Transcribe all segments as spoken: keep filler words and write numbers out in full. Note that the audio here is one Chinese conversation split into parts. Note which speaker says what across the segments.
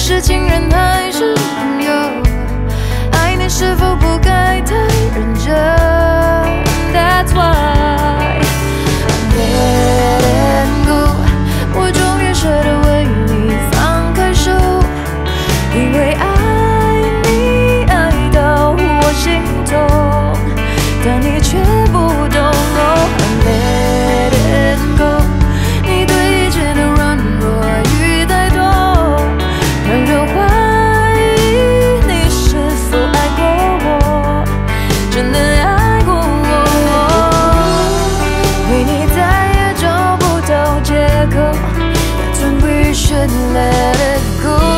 Speaker 1: 是情人还是朋友？爱你是否不该太认真 ？That's why I'm letting go。我终于舍得为你放开手，因为爱你爱到我心痛，但你却不懂。Oh, I'm letting go。你对一切的软弱与太多，让人怀疑你是否爱过我，真的爱过我。为你再也找不到借口。That's when we should let it go。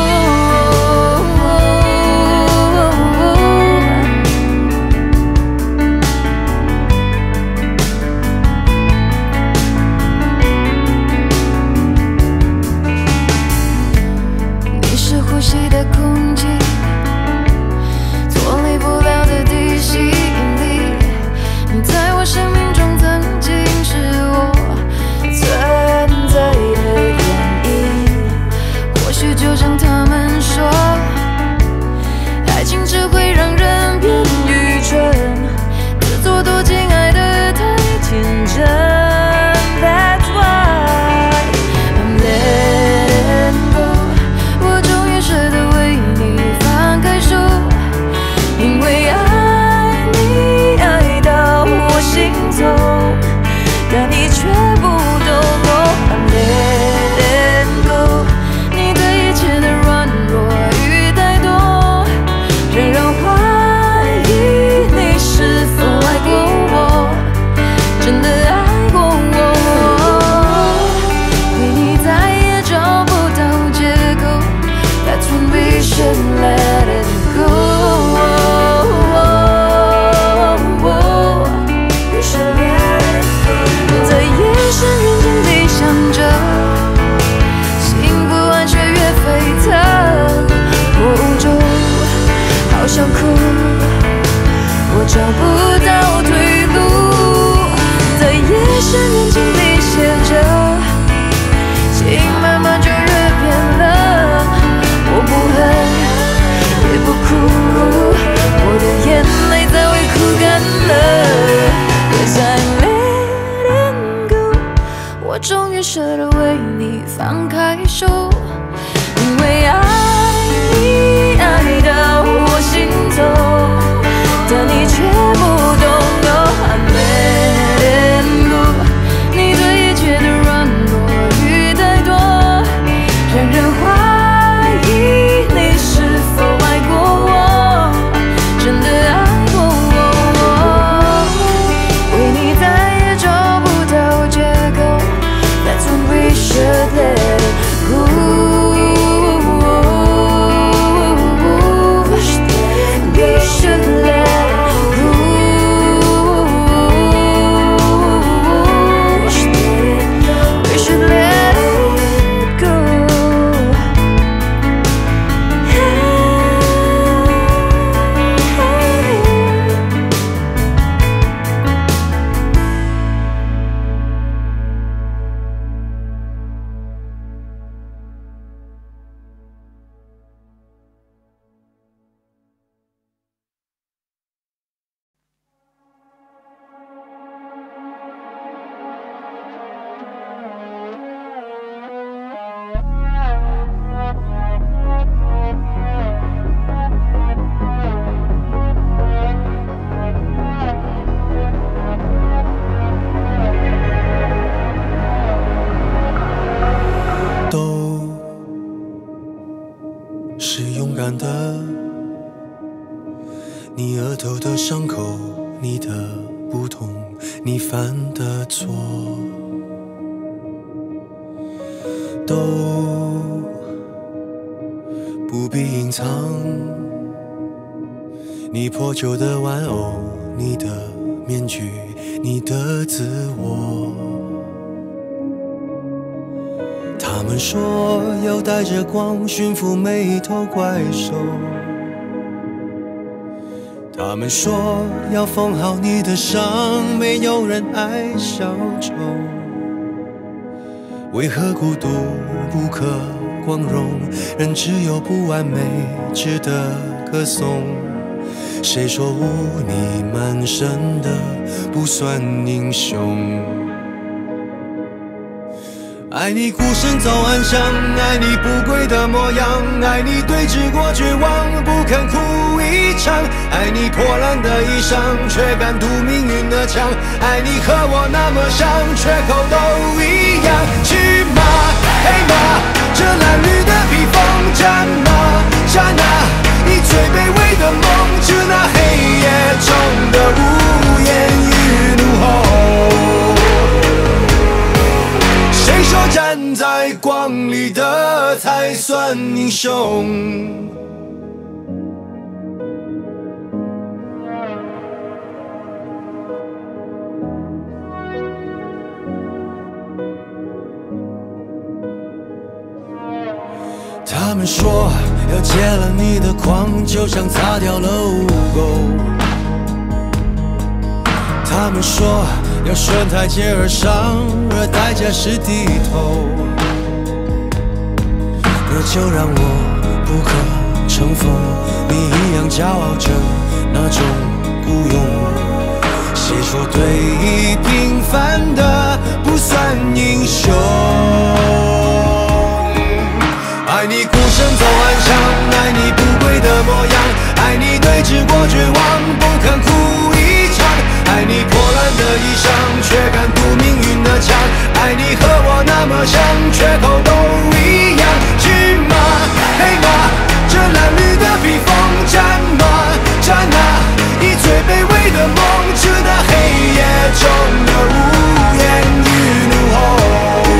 Speaker 1: 你是呼吸的空气，脱离不了的地心引力。你在我生命中曾经是我存在的原因。或许就像他们说，爱情只会让人变愚蠢，自作多情爱得太天真。That's why I'm letting go。我终于舍得为你放开手，因为爱你爱到我心痛，但你却不懂。Oh, I'm letting go。你对一切的软弱与太多，让人怀疑你是否爱过我，真的爱过我。为你再也找不到借口。That's when we should let it go。We should let it go。在夜深人静里想着，心不安却越沸腾。无助，好想哭，我找不到退路。在夜深人静里写着，心慢慢就越变冷。我不恨，也不哭，我的眼泪再会哭干了。Cause I'm letting go。我终于舍得为你放开手，因为爱你爱到我心痛，但你却不懂。Oh, I'm letting go。你对一切的软弱与太多，让人怀疑你是否爱过我，真的爱过我。为你再也找不到借口。That's when we should let it go。We should let it go。We should let it go。
Speaker 2: 都是勇敢的，你额头的伤口，你的不同，你犯的错，都不必隐藏。你破旧的玩偶，你的面具，你的自我。他们说要带着光驯服每一头怪兽，他们说要缝好你的伤，没有人爱小丑。为何孤独不可光荣，人只有不完美值得歌颂。谁说污泥满身的不算英雄？爱你孤身走暗巷，爱你不跪的模样，爱你对峙过绝望，不肯哭一场，爱你破烂的衣裳，却敢堵命运的枪，爱你和我那么像，缺口都一样。去马黑马，这褴褛的披风，战马战啊，以最卑微的梦，致那黑夜中的无言与怒吼。谁说站在光里的才算英雄？他们说要戒了你的狂，就像擦掉了污垢。他们说要顺台阶而上，而代价是低头。那就让我不可乘风，你一样骄傲着那种孤勇。谁说对弈平凡的不算英雄？爱你孤身走暗巷，爱你不跪的模样，爱你对峙过绝望，不肯哭一场，爱你破烂的衣裳，却敢堵命运的枪，爱你和我那么像，缺口都一样。骏马黑马，这褴褛的披风，战马战啊，以最卑微的梦，致那黑夜中的无言与怒吼。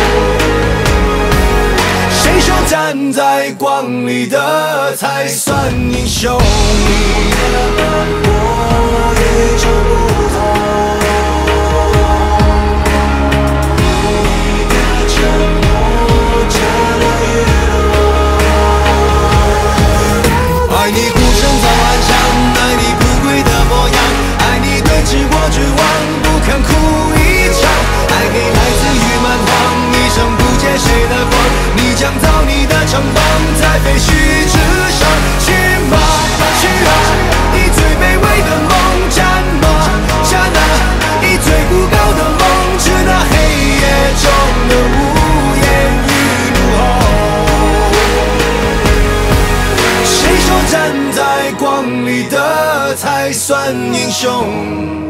Speaker 2: 谁说站在光里的才算英雄？你的冷漠与众不同，你的沉默遮了雨落。爱你孤身走暗巷，爱你不跪的模样，爱你对峙过绝望，不肯哭一场，爱给来自于蛮荒，一生不借谁的光，你将造你的城邦，在废墟之上。去马去啊，以最卑微的梦，战马战啊，以最孤高的梦，致那黑夜中的无言与怒吼。谁说站在光里的才算英雄？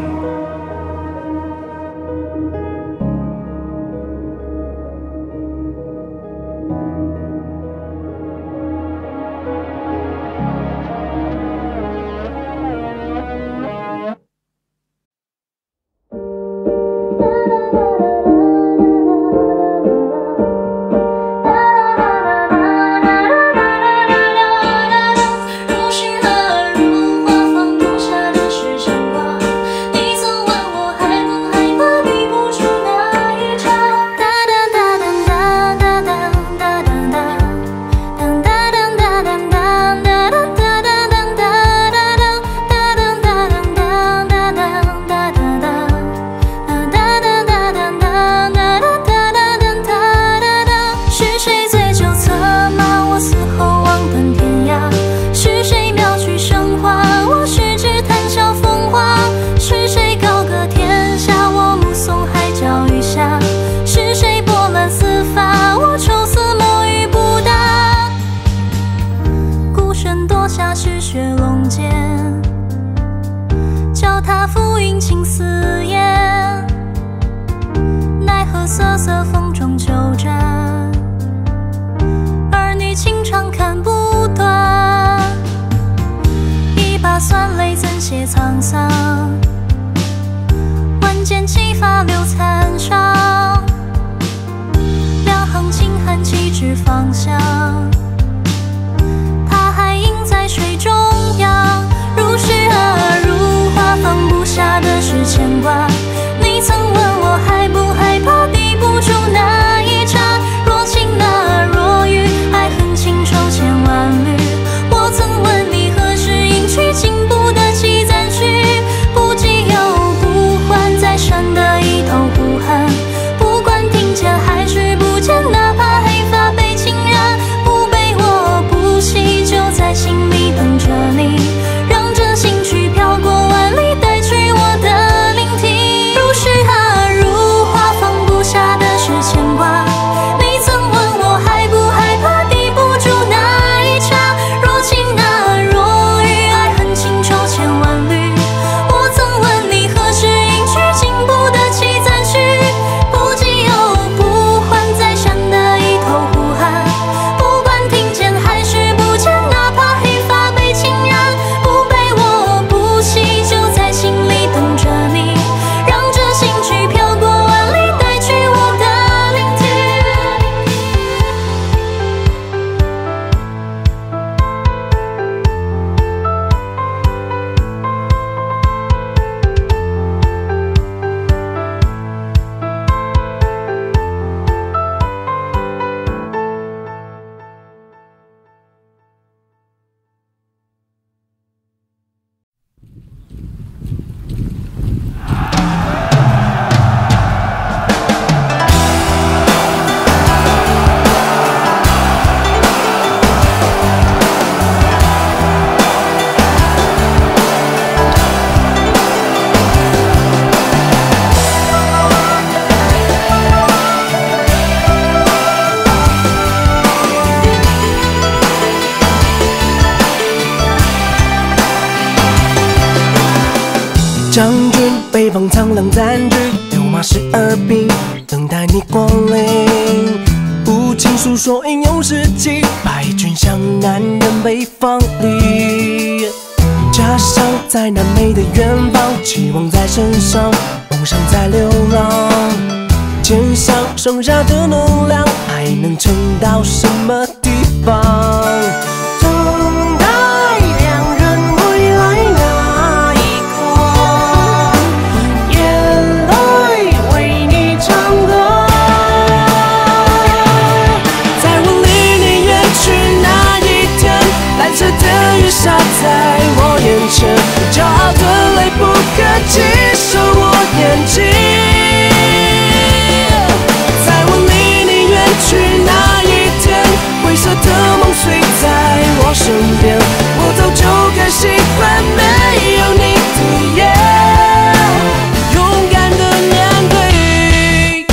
Speaker 1: 不管听见还是不见，哪怕黑发被侵染，
Speaker 3: 将军，北方苍狼占据，六马十二兵，等待你光临。无情诉说英勇事迹，百军向南人北方里。家乡在南美的远方，期望在身上，梦想在流浪。肩上剩下的能量，还能撑到什么地方？等待两人归来那一刻，眼泪为你唱歌。在我离你远去那一天，蓝色的雨洒在我眼前，骄傲的泪不可及守我眼睛。去那一天，灰色的梦碎在我身边，我早就该习惯没有你的夜，勇敢的面对。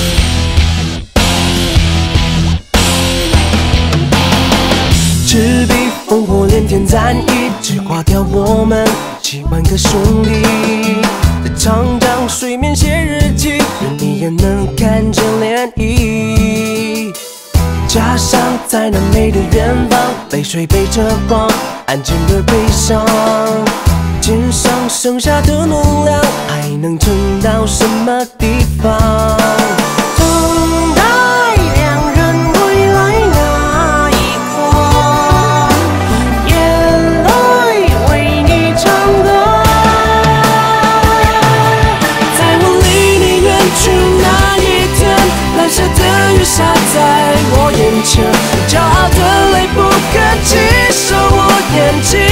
Speaker 3: 赤壁烽火连天战役，只垮掉我们几万个兄弟。在长江水面写日记，任你也能看见涟漪。家乡在南美的远方，泪水背着光，安静的悲伤。肩上剩下的能量，还能撑到什么地方？等待两人归来那一刻，眼泪为你唱歌。在我离你远去那一天，蓝色的雨洒在我眼前，骄傲的泪不可及守我眼睛。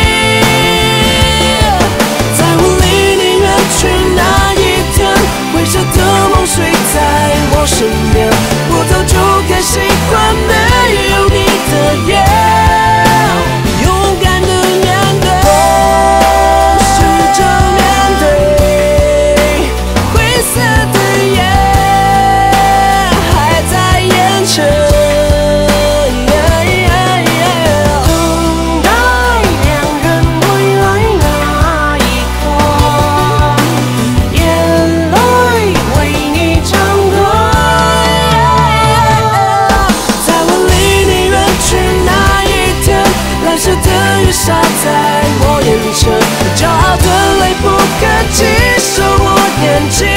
Speaker 3: 在我离你远去那一天，灰色的梦碎在我身边，我早就该习惯没有你的夜，勇敢的面对，试着面对，灰色的夜还在眼前。洒在我眼前，骄傲的泪不可及守我眼睛。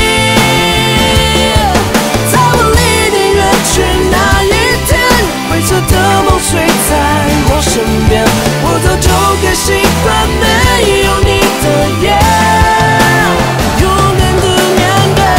Speaker 3: 在我离你远去那一天，灰色的梦碎在我身边，我早就该习惯没有你的夜，勇敢的面对。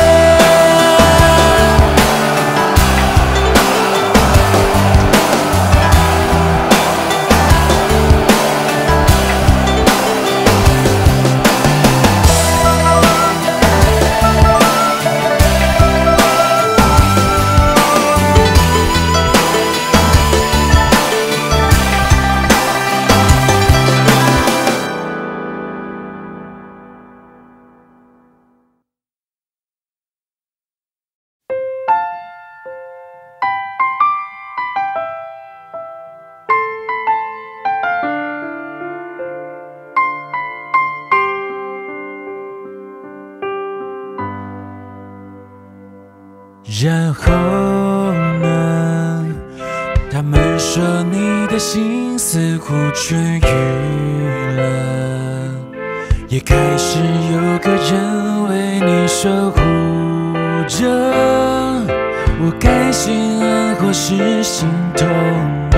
Speaker 4: 然后呢？他们说你的心似乎痊愈了，也开始有个人为你守护着。我该心安或是心痛呢？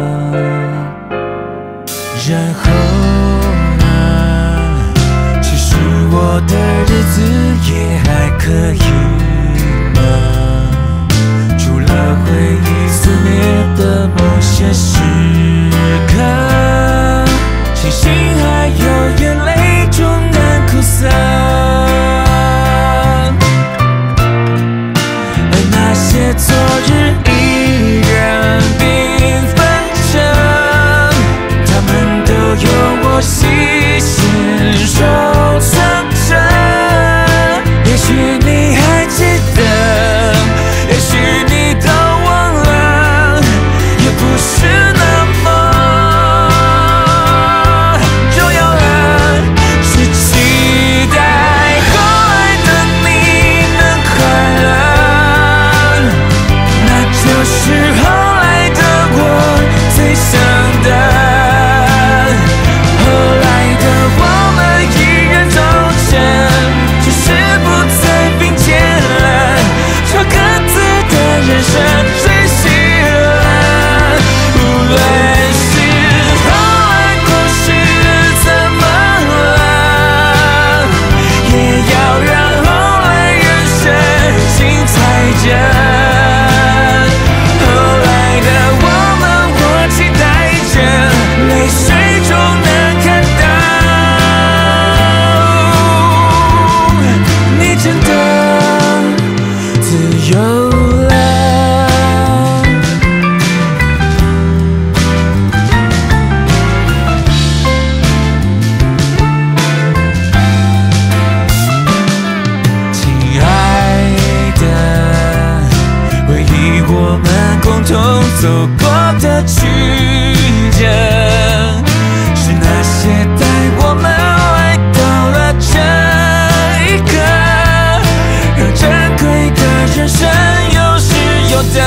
Speaker 4: 然后呢？其实我的日子也还可以呢。除了回忆肆虐的某些时刻，庆幸还有眼泪终难哭散，而那些昨日依然缤纷着，他们都有我细心收藏着。也许你还记得，也许你都忘了，也不是那么重要了。是情我们共同走过的曲折，是那些带我们来到了这一刻，让珍贵的人生有始有得，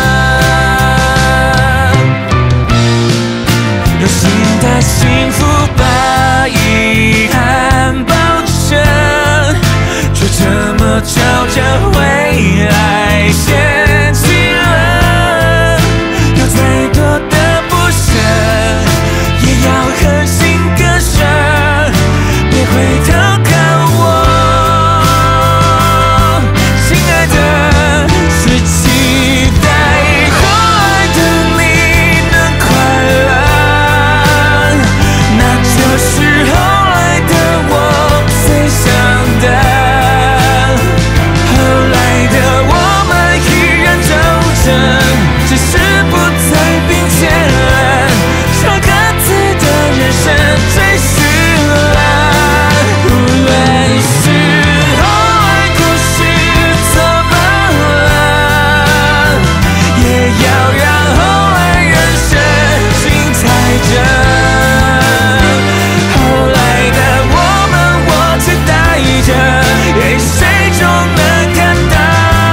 Speaker 4: 有新的幸福把遗憾包着，却这么朝着未来掀起了，有再多的不舍，也要狠心割舍，别回头看我，亲爱的，是期待后来的你能快乐，那就是后来的我最想的。只是不再并肩了，朝各自的人生追寻了。无论是后来故事怎么了，也要让后来人生精彩着。后来的我们，我期待着，给谁终能看到。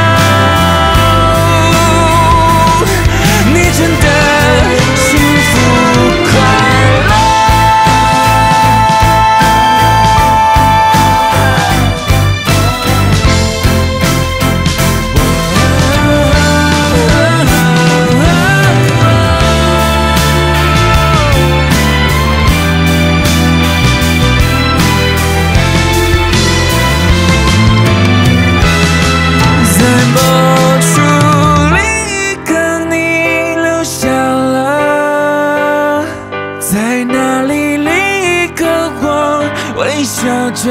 Speaker 4: 真的幸福快乐。在某处另一个你留下了，在那里另一个我微笑着，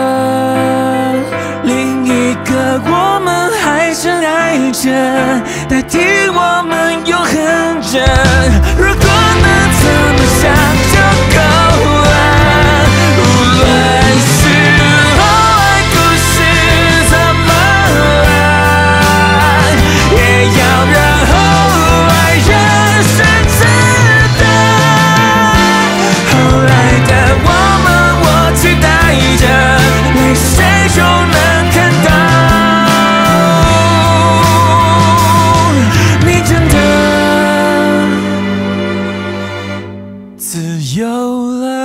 Speaker 4: 另一个我们还深爱着，代替我们永恒着。如果能这么想就够了，无论是后来故事怎么了，也要让后来人生值得。后来的我们，我期待着，泪水终能看到，你真的自由了。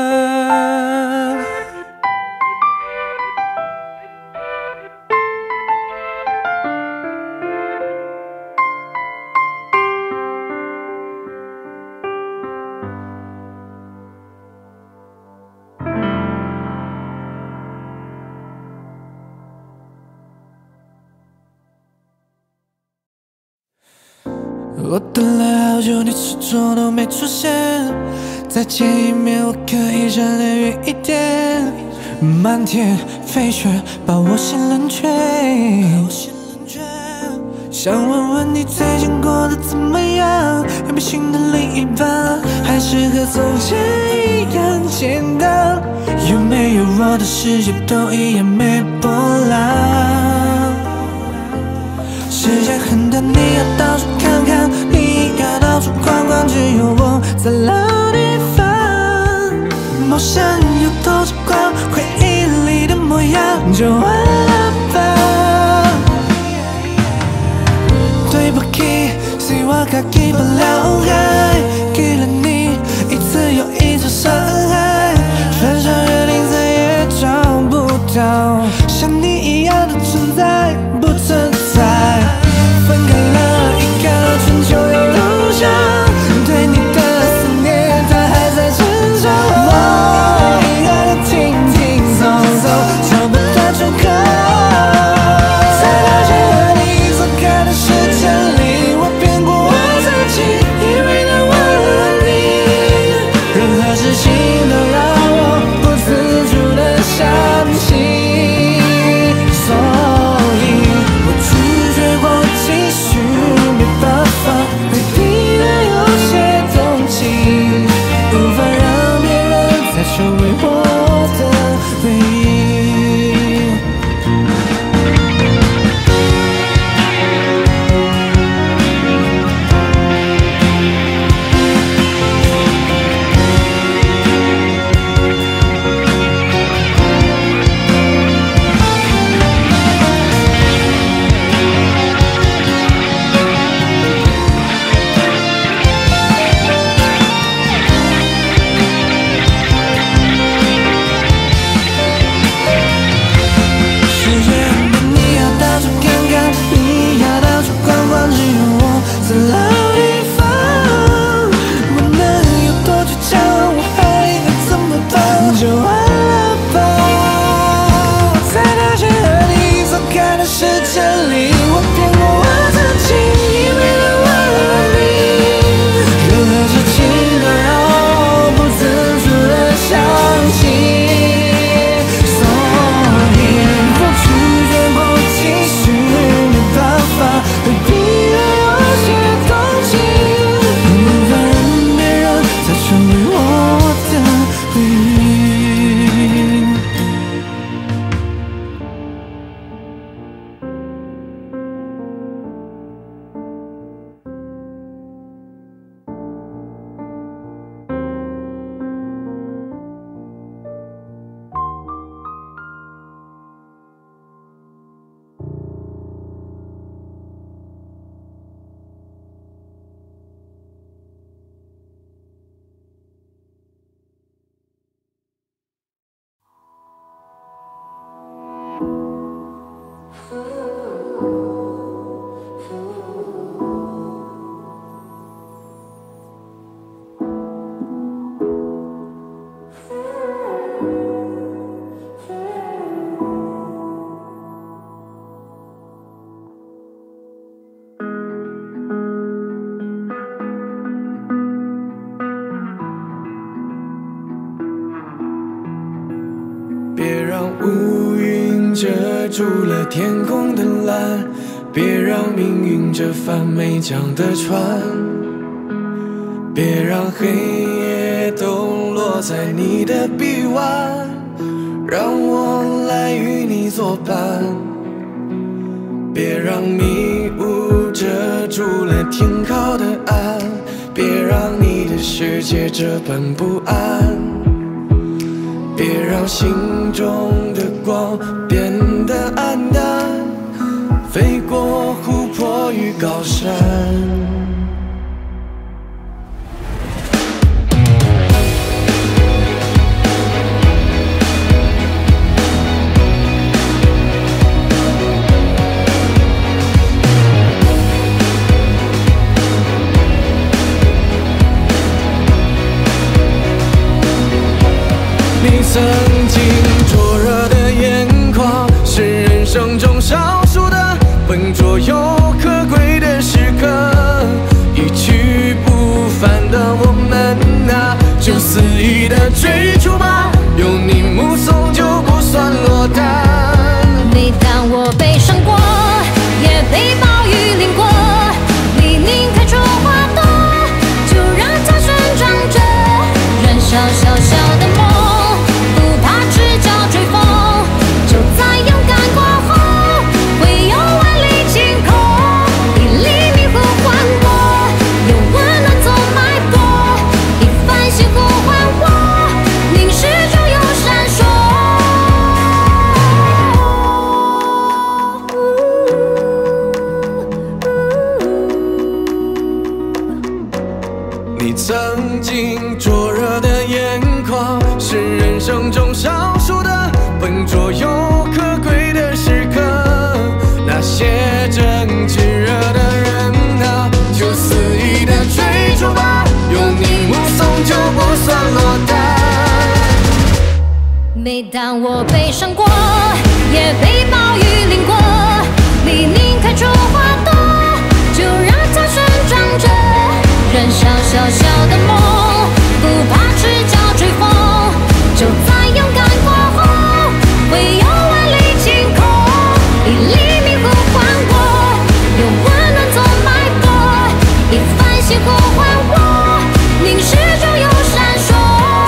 Speaker 3: 我等了好久，你始终都没出现。在前一面，我可以站得远一点。漫天飞雪把我心冷却，想问问你最近过得怎么样？有没有新的另一半？还是和从前一样简单？有没有我的世界都一样没波浪？世界很大，你要到处看看，你要到处逛逛，只有我在老地方。梦想有多少光，回忆里的模样就完了吧。对不起，是我自己不了解，给了你一次又一次伤害，分手约定再也找不到像你一样的存在，不存在。分开了一个春秋又路上，对你的思念它还在成长。我一个人轻轻松松找不到出口，在那些和你错开的时间里，我骗过我自己，以为能忘了你。
Speaker 2: 别让乌云遮住了天空的蓝，别让命运这帆没桨的船，别让黑夜都落在你的臂弯，让我来与你作伴。别让迷雾遮住了停靠的岸，别让你的世界这般不安。别让心中的光变得黯淡，飞过湖泊与高山。你曾经灼热的眼眶，是人生中少数的笨拙又可贵的时刻。一去不返的我们啊，就肆意的追逐吧，有你目送就不算落单。
Speaker 1: 每当我悲伤过，也被暴雨淋过，你拧开出花朵，就让它生长着，燃烧小小的梦。
Speaker 2: 你曾经灼热的眼眶，是人生中少数的笨拙又可贵的时刻。那些正炙热的人啊，就肆意的追逐吧，有你目送就不算落单。
Speaker 1: 每当我悲伤过，也被暴雨淋过，你拧开出花朵，就让它生长着，燃烧小小的梦，不怕赤脚追风，就在勇敢过后，会有万里晴空。一粒迷糊划过，用温暖做脉搏，一番星呼唤我，凝视中有闪烁。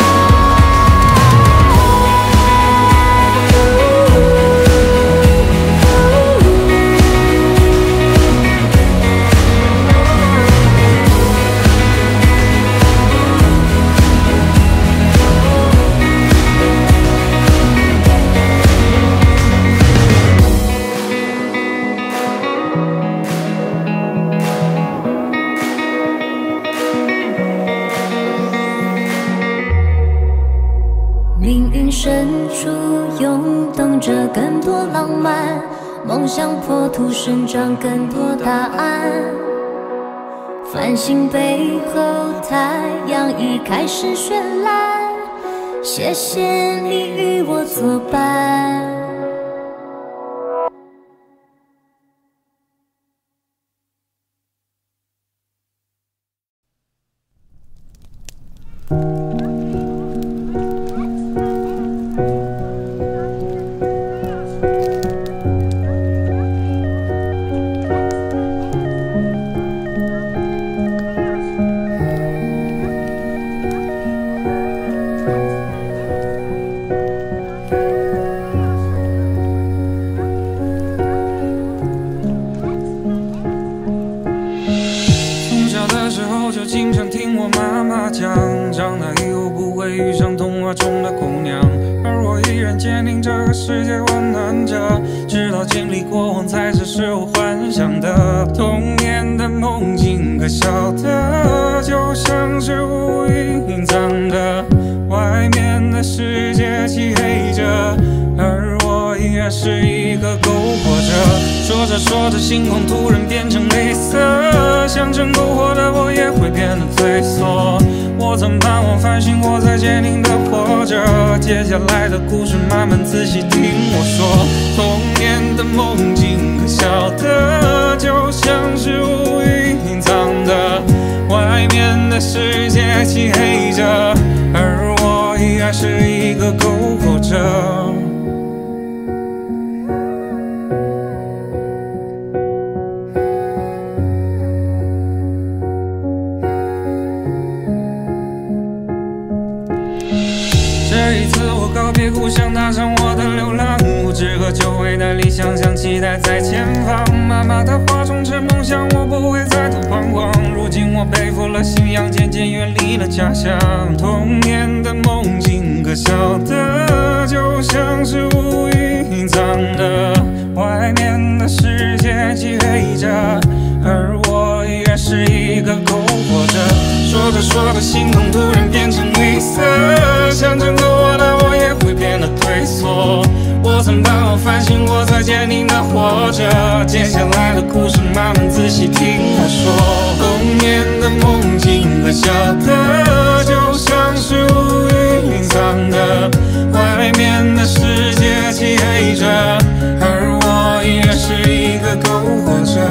Speaker 1: 命运深处涌动着更多浪漫，梦想破土生长更多答案。繁星背后，太阳已开始绚烂。谢谢你与我作伴。
Speaker 4: 经常听我妈妈讲，长大以后不会遇上童话中的姑娘，而我依然坚定这个世界温暖着，直到经历过往才只是我幻想的童年的梦境，可笑的就像是乌云隐藏的，外面的世界漆黑着，而我依然
Speaker 5: 的是一个苟活者。说着说着，星空突然变成黑色，想成苟活的我也会变得退缩。我曾盼望反省，我在坚定的活着。接下来的故事，慢慢仔细听我说。童年的梦境可笑的，就像是乌云隐藏的，外面的世界漆黑着，而我依然是一个苟活者。这一次我告别故乡，踏上我的流浪，无知和久违的理想，像期待在前方。妈妈的话终成梦想，我不会再度彷徨。如今我背负了信仰，渐渐远离了家乡。童年的梦境可笑的，就像是乌云隐藏的，外面的世界漆黑着，而我依然是一个苟活者。说着说着，星空突然变成绿色，想成苟活的我也会变得退缩。我曾盼望反省，我在坚定的活着。接下来的故事，慢慢仔细听我说。童年的梦境可笑的，就像是乌云隐藏的，外面的世界漆黑着，而我依然是一个苟活者。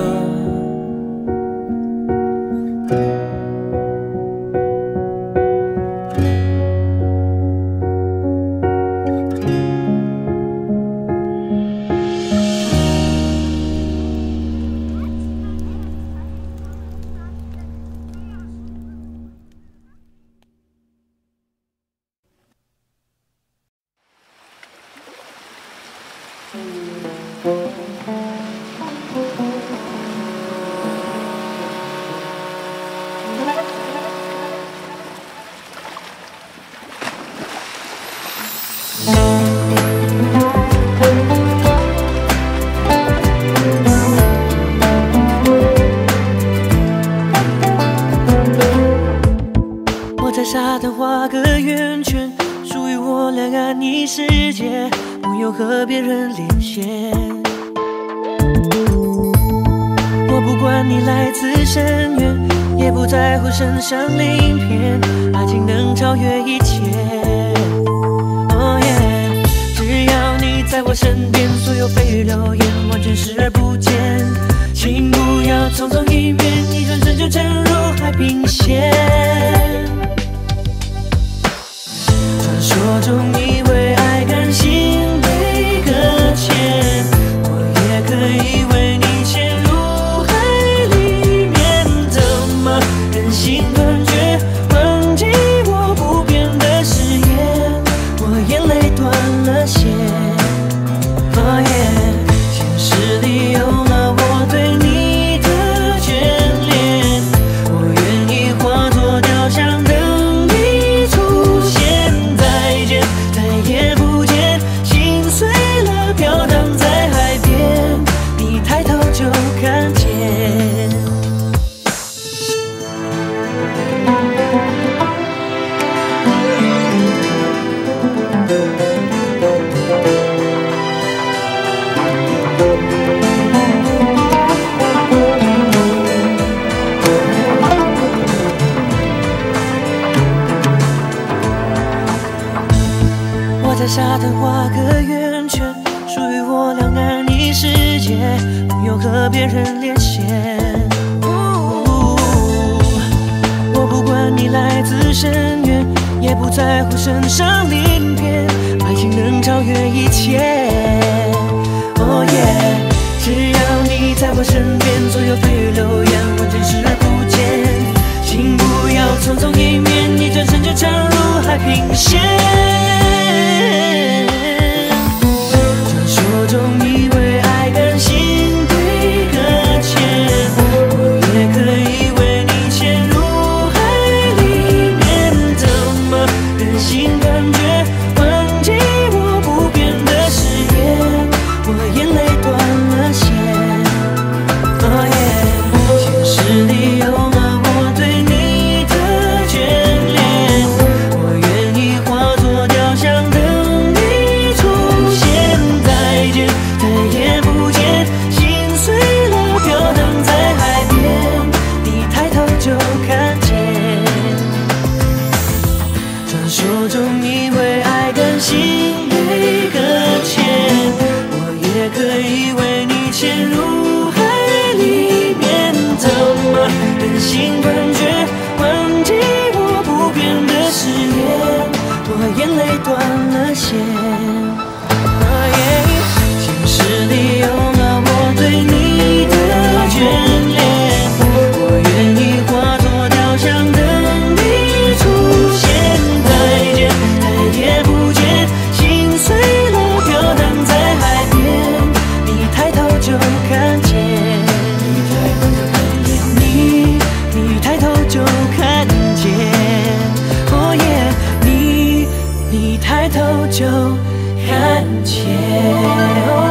Speaker 3: 我在沙滩画个圆圈，属于我两岸一世界，不用和别人连线。我不管你来自深渊，也不在乎身上鳞片，爱情能超越一切。Oh yeah， 只要你在我身边，所有蜚语流言完全视而不见。请不要匆匆一面，一转身就沉入海平线。传说中以为爱甘心被搁浅，我也可以为你潜入海里面，怎么忍心断绝，忘记我不变的誓言，我眼泪断了线。Oh yeah， 现实里有了我对你的眷恋，我愿意化作雕像等你出现。再见，再也不见，心碎了飘荡在海边，你抬头就看见。我在沙滩画个圆圈，属于我两岸一世界，不用和别人连线。我不管你来自深渊，也不在乎身上鳞片，爱情能超越一切。Oh yeah， 只要你在我身边，所有蜚语流言完全视而不见。请不要匆匆一面，一转身就沉入海平线。传说中以为爱甘心被搁浅，我也可以为你潜入海里面，怎么忍心断绝，忘记我不变的誓言，我眼泪断了线。Oh yeah， 现实里有了我对你的眷恋，我愿意化作雕像等你出现。再见。前世里有了我对你的眷恋，我愿意化作雕像等你出现。再见，再也不见，心碎了飘荡在海边，你抬头就看见，你你抬头就看见，哦耶，你你抬头就看见。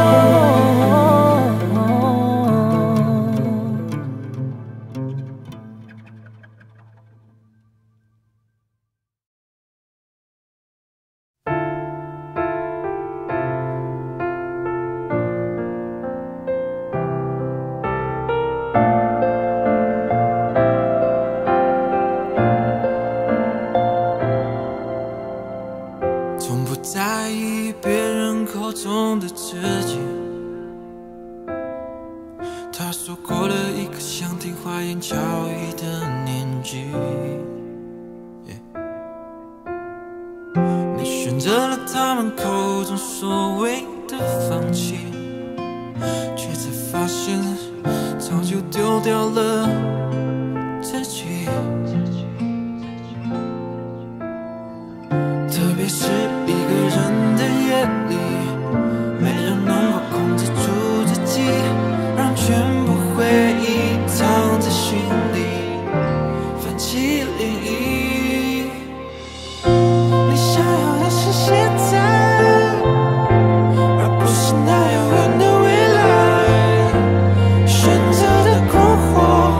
Speaker 4: 从不在意别人口中的自己。他说过了一个想听花言巧语的年纪， yeah、你选择了他们口中所谓的放弃，却才发现早就丢掉了自己。特别是一个人的夜里，没人能够控制住自己，让全部回忆藏在心里，泛起涟漪。你想要的是现在，而不是那遥远的未来，选择的困惑。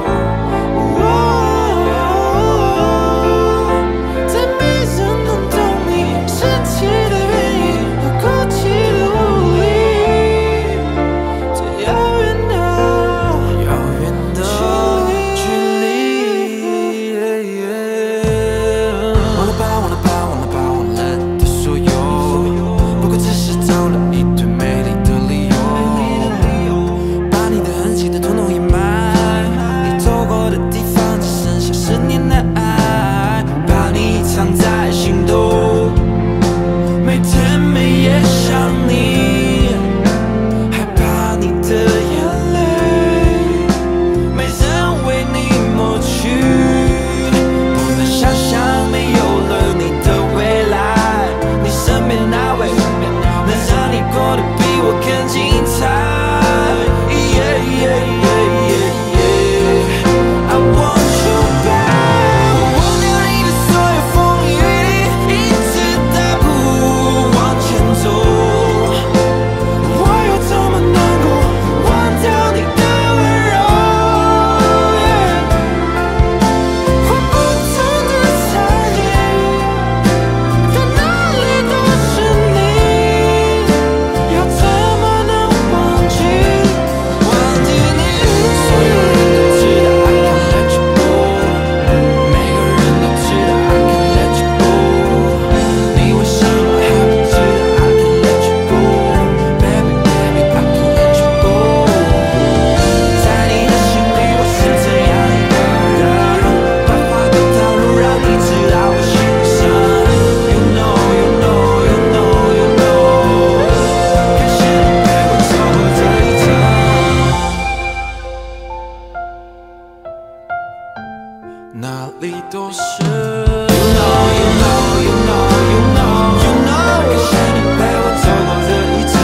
Speaker 4: 哪里都是 You know, you know, you know, you know, you know 感谢你陪我走过这一程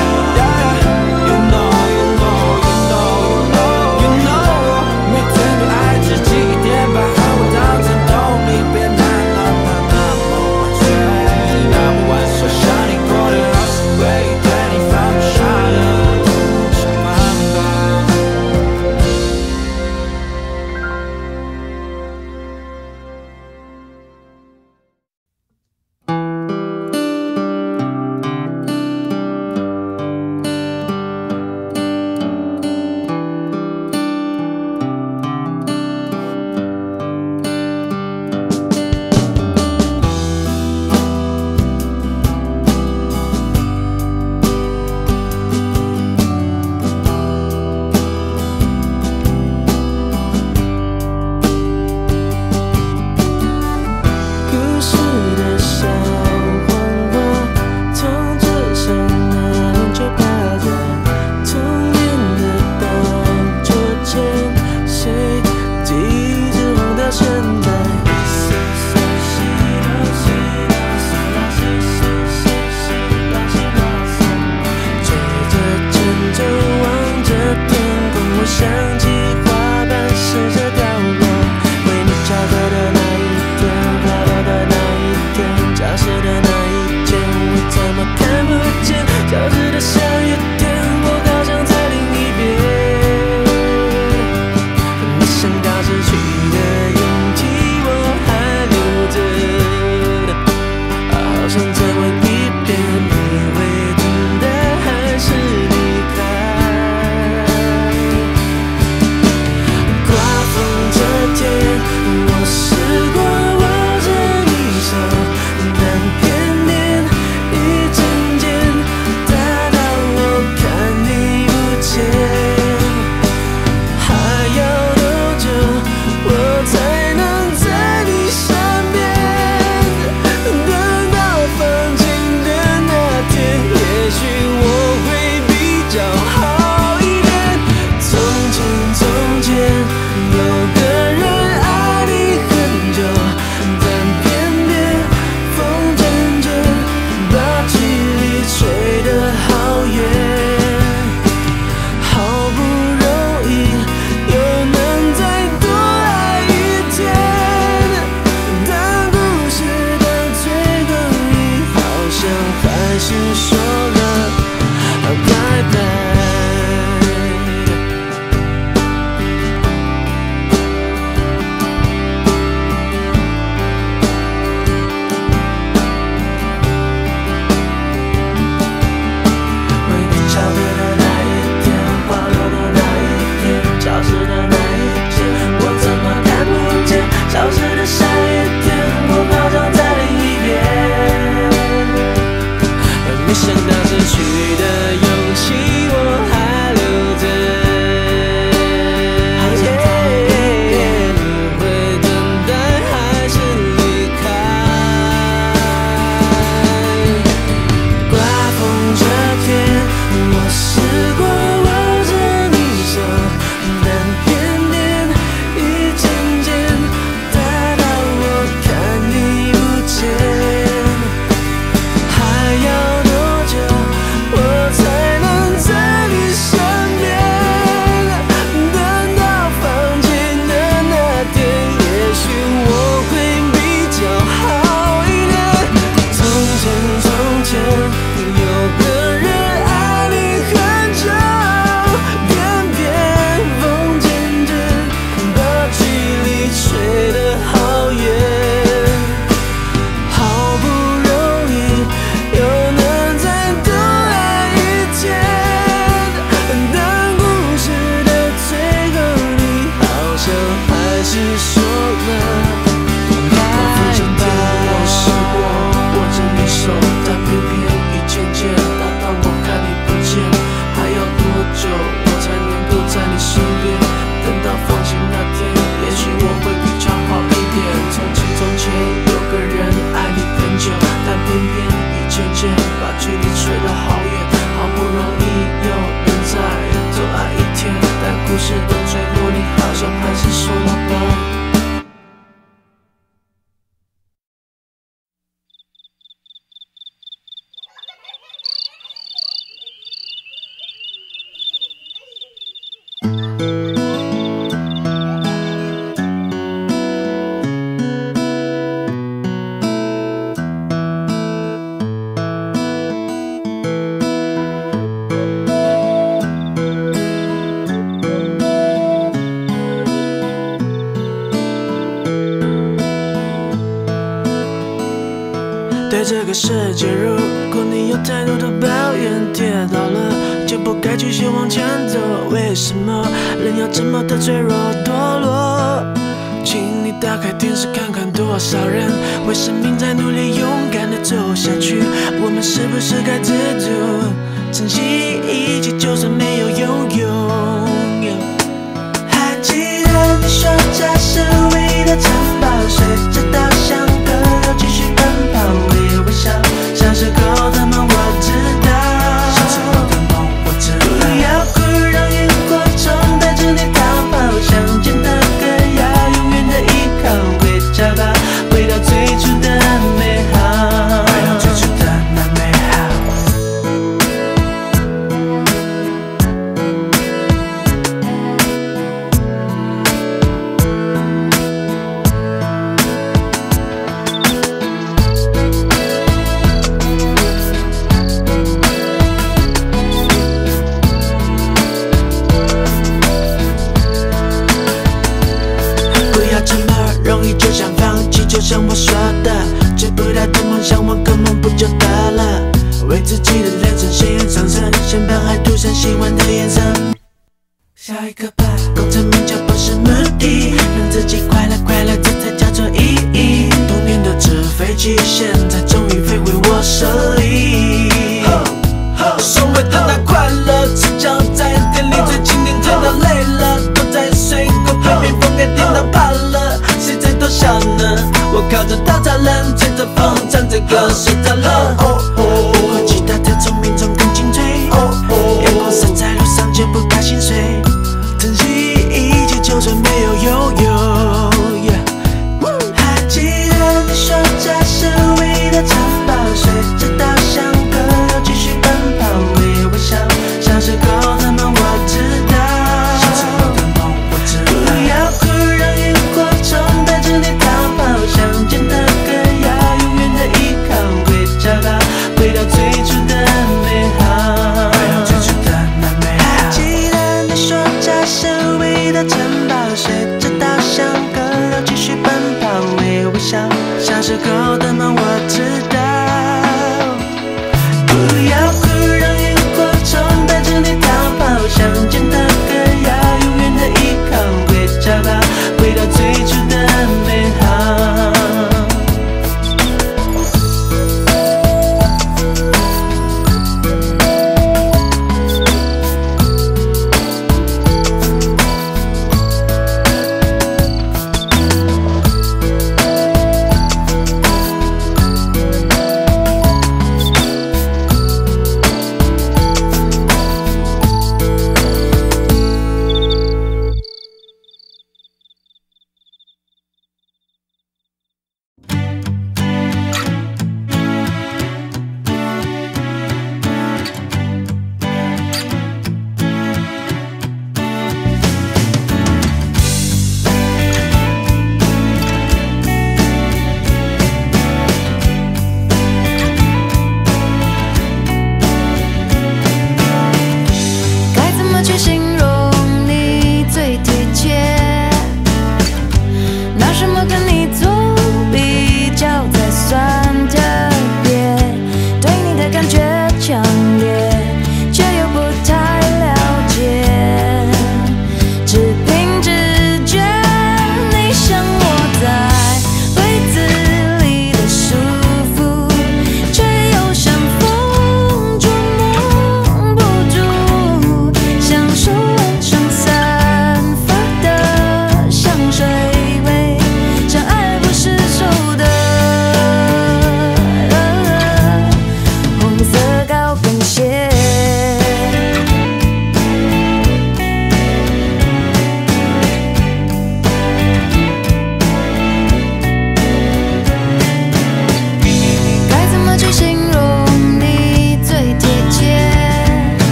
Speaker 4: You know, you know, you know, you know, you know 每天都爱自己一点，把好我当成动力，别难了，那那么晚睡，那么晚说想你过得好是唯一对你放不下的想办法。
Speaker 3: 还是说了仿佛今天我是我握着你手，但偏偏一渐渐大到我看你不见。还要多久我才能够在你身边？等到放晴那天，也许我会比较好一点。从前从前有个人爱你很久，但偏偏一渐渐把距离吹得好远。好不容易又能再多爱一天，但故事的最后你好像还是说了吧。对这个世界，如果你有太多的抱怨，跌倒了就不该继续往前走。为什么人要这么的脆弱堕落？请你打开电视看看，多少人为生命在努力，勇敢的走下去。我们是不是该知足，珍惜一切，就算没有拥有？还记得你说这是唯一的城堡，随着稻香河流继续奔跑。小时候的梦我知道，小时候的梦我知道。不要哭，让萤火虫带着你逃跑。想见的歌要永远的依靠，回家吧，回到最初的美好，回到最初的那美好。就像我说的，追不到的梦想，我根本不就得了？为自己的人生鲜艳上升，先把爱涂上喜欢的颜色。下一个吧，功成名就不是目的，让自己快乐快乐，这才叫做意义。多年的纸飞机，现在终于飞回我手里。所谓的那快乐，赤脚在店里最经典，真的累了，都在睡过，被蜜蜂给叮到怕了，谁在偷笑呢？我靠着稻草人，吹着风，唱着歌，睡着了。不会吉他太聪明，总更精粹。阳光洒在路上，就不怕心碎。珍惜一切，就算没有拥有。还记得你说这是唯一的城堡，随着稻香河流继续奔跑，微微笑。小时候的梦我知道，小时候的梦我知道。不要哭，让萤火虫带着你逃跑。想见的歌要永远的依靠，回家吧。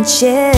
Speaker 1: 切。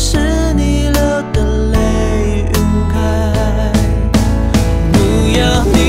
Speaker 3: 不要你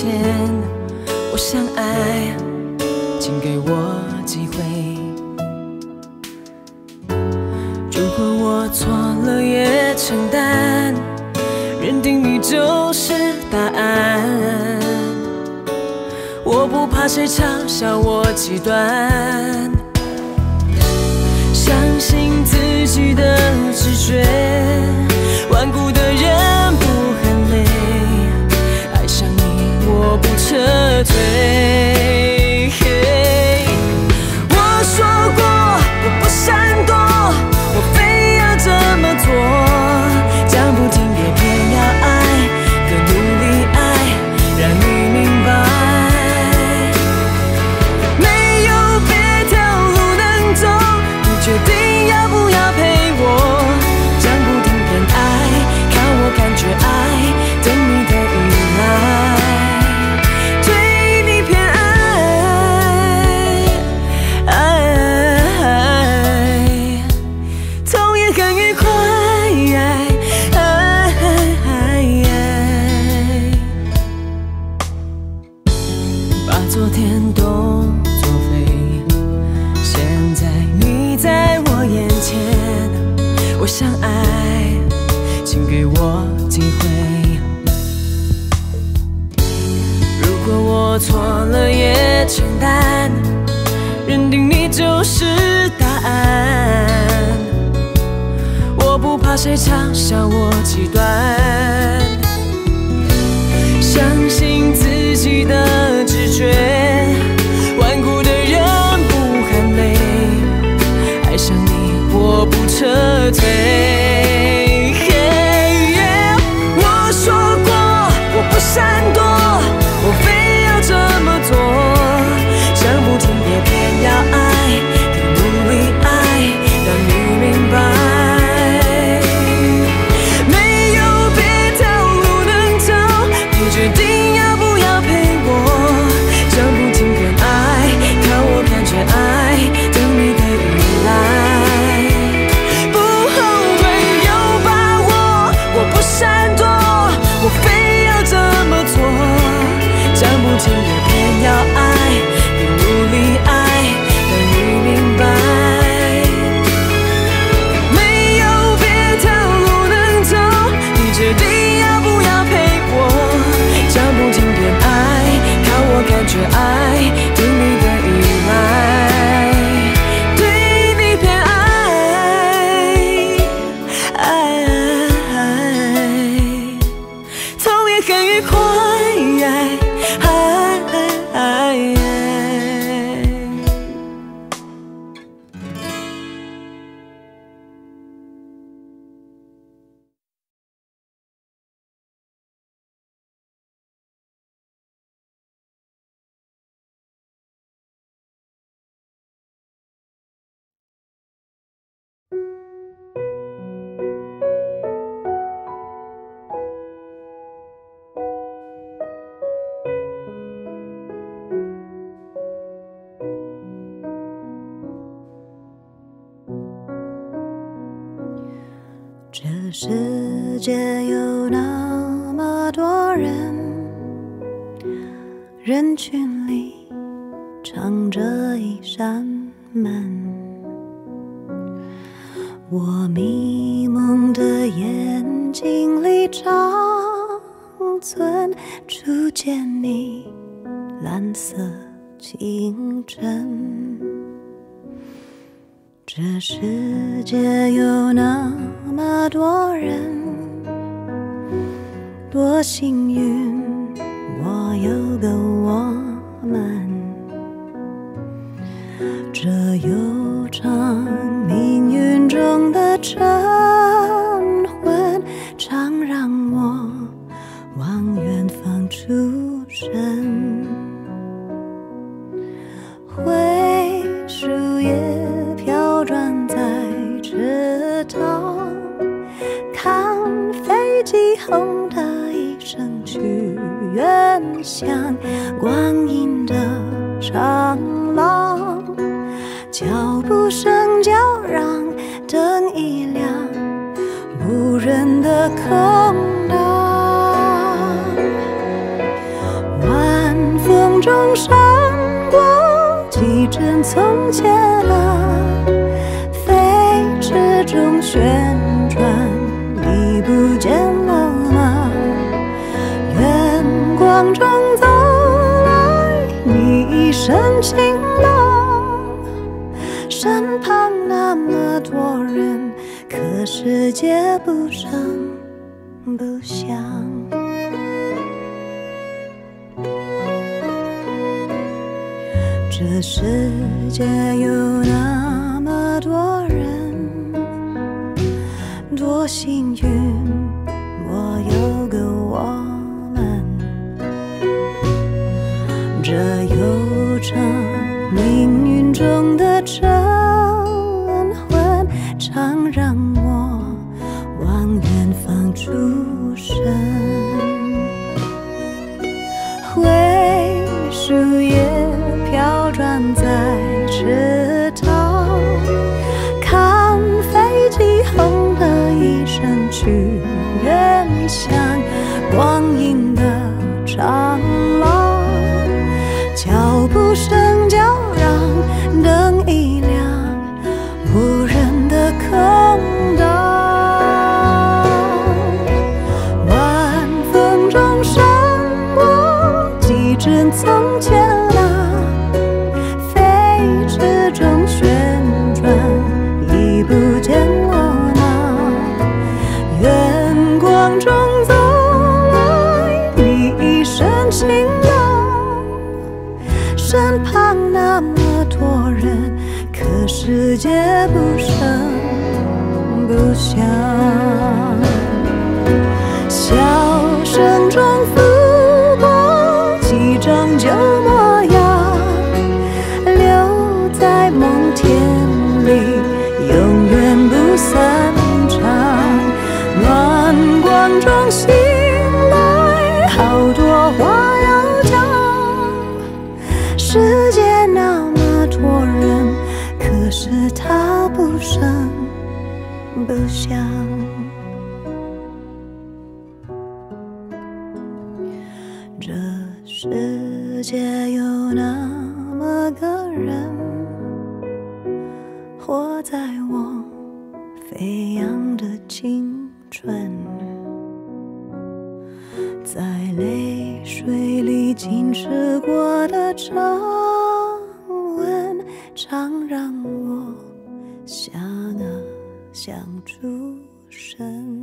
Speaker 1: 前，我想爱，请给我机会。如果我错了也承担，认定你就是答案。我不怕谁嘲笑我极端，相信自己的直觉，顽固的人不喊累，爱上你我不撤退。我说过我不闪躲，我非要这么做，讲不听也偏要爱，更努力爱，让你明白，没有别条路能走，你决定要不要陪我，讲不听偏爱，看我感觉爱，等你的依赖，对你偏爱，爱痛也很愉快，把昨天都作废，现在你在我眼前，我想爱，请给我机会。如果我错了也承担，认定你就是答案。我不怕谁嘲笑我极端，相信自己的直觉，顽固的人不喊累，爱上你我不撤退。我说过我不闪躲，我非要这么做，讲不听也偏要爱，更努力爱，让你明白，没有别条路能走，你决定要不要陪我，讲不听偏爱，看我感觉爱，等你的依赖，不后悔有把握，我不闪躲，我非要这么做，讲不听也偏要爱，更努力爱，让你明白，没有别条路能走，你决定要不要陪我，讲不听偏爱，看我感觉爱，等你的依赖，对你偏爱，爱痛也很愉快，
Speaker 6: 这世界有那么多人，人群里藏着一扇门，我迷蒙的眼睛里长存初见你蓝色清晨。这世界有那么多人，多幸运我有个我们。这悠长命运中的晨昏，常让我往远方出神。灰树叶飘转在池塘，看飞机轰的一声去远乡，光阴的长廊，脚步声叫嚷，灯一亮，无人的空荡。 光中闪过几帧从前啊，飞驰中旋转，你不见了吗？远光中走来，你一身晴朗，身旁那么多人，可世界不声不响。这世界有那么多人，多幸运，我有个我们。这悠长命运中的晨昏，常让我往远方出神。灰树叶飘转在池塘，看飞机轰的一声去远乡，光阴的长廊，脚步声叫嚷，灯一亮，无人的空荡，晚风中闪过几帧从前啊，飞驰中旋转，已不见了吗？远光中走来，你一身晴朗，身旁那么多人，可世界不声不响。笑声中拂过几张旧模样，留在梦田里，永远不散场。暖光中醒来，好多话要讲。世界那么多人，可是它不声不响。这世界有那么个人，活在我飞扬的青春，在泪水里浸湿过的皱纹，常让我想啊想出神。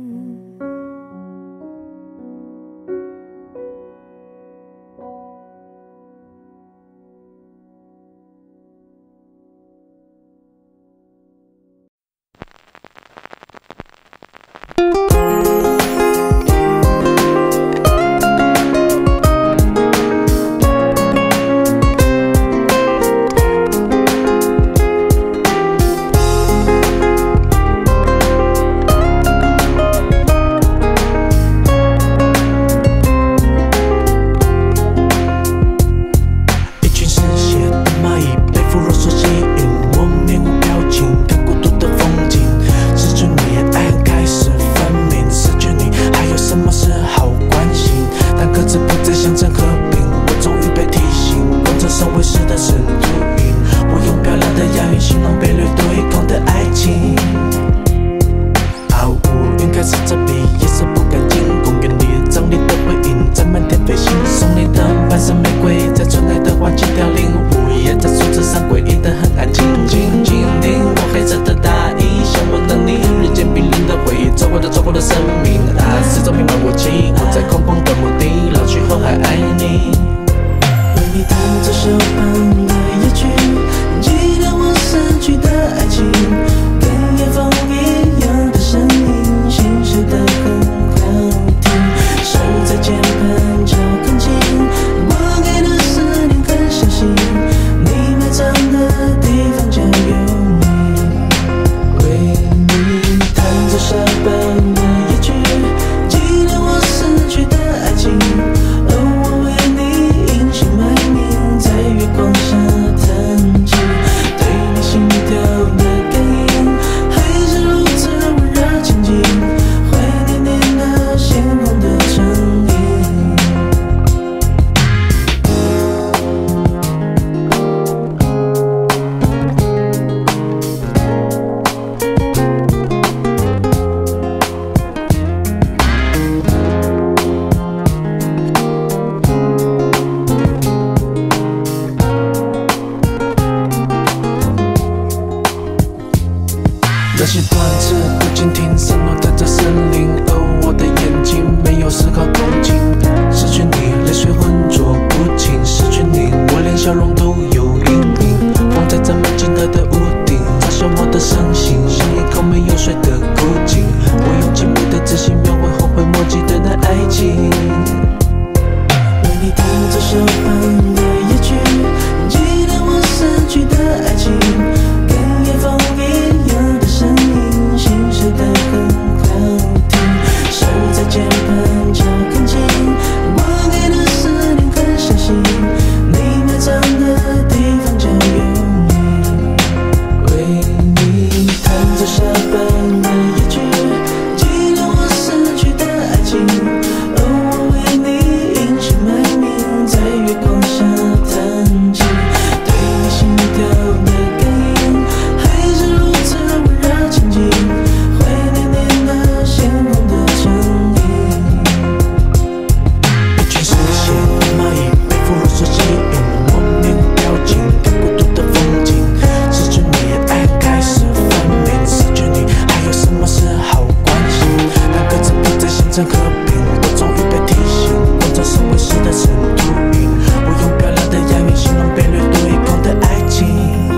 Speaker 3: 笑容都有阴影，放在咱们金河的屋顶，嘲笑我的伤心，像一口没有水的枯井。我用精美的自信描绘后悔莫及的那爱情。为你弹奏小班的夜曲，记得我逝去的爱情，跟远方一样的声音，心碎的很好听，手在键盘敲钢琴，我给的思念很相信，你埋藏的地方就有你。为你弹奏下班的夜曲，记得我逝去的爱情，而我为你隐姓埋名，在月光下弹琴，对你心跳的感应，还是如此温热亲近，怀念你那鲜红的唇印。一群视线蚂蚁被俘虏所吸引，我面无表情看孤独的风景，失去你爱开始分明，失去你还有什么是好关心？当歌词不再形成和平，我终于被提醒，光照社会时的尘土影，我用漂亮的押韵形容被掠夺一空的爱情。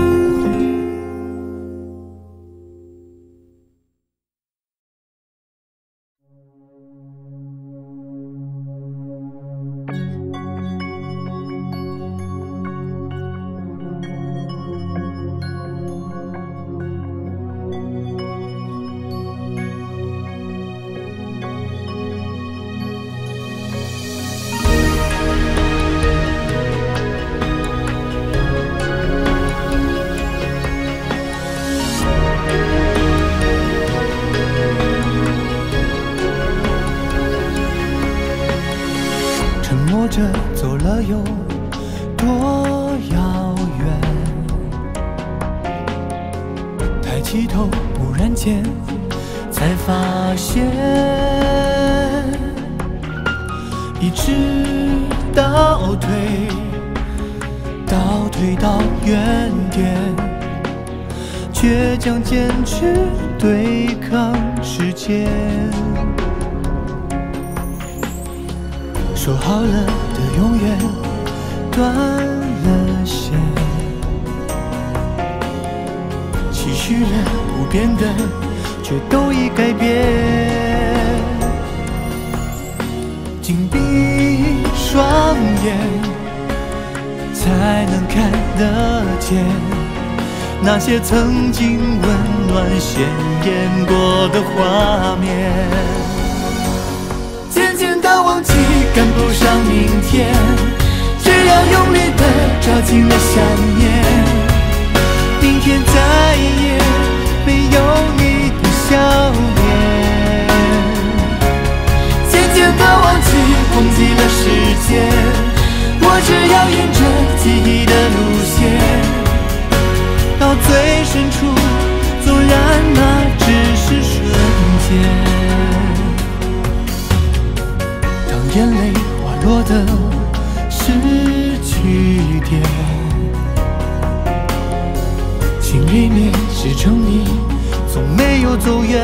Speaker 3: 沉默着走了有多遥远？抬起头，忽然间才发现，一直倒退，倒退到原点，倔强坚持对抗时间。说好了的永远断了线，期许了不变的却都已改变，紧闭双眼才能看得见那些曾经温暖鲜艳过的画面，渐渐的忘记赶不上明天，只要用力的抓紧了想念，明天再也没有你的笑脸。渐渐的忘记忘记了时间，我只要沿着记忆的路线，到最深处，纵然那只是瞬间。眼泪滑落的是句点，心里面是证明从没有走远，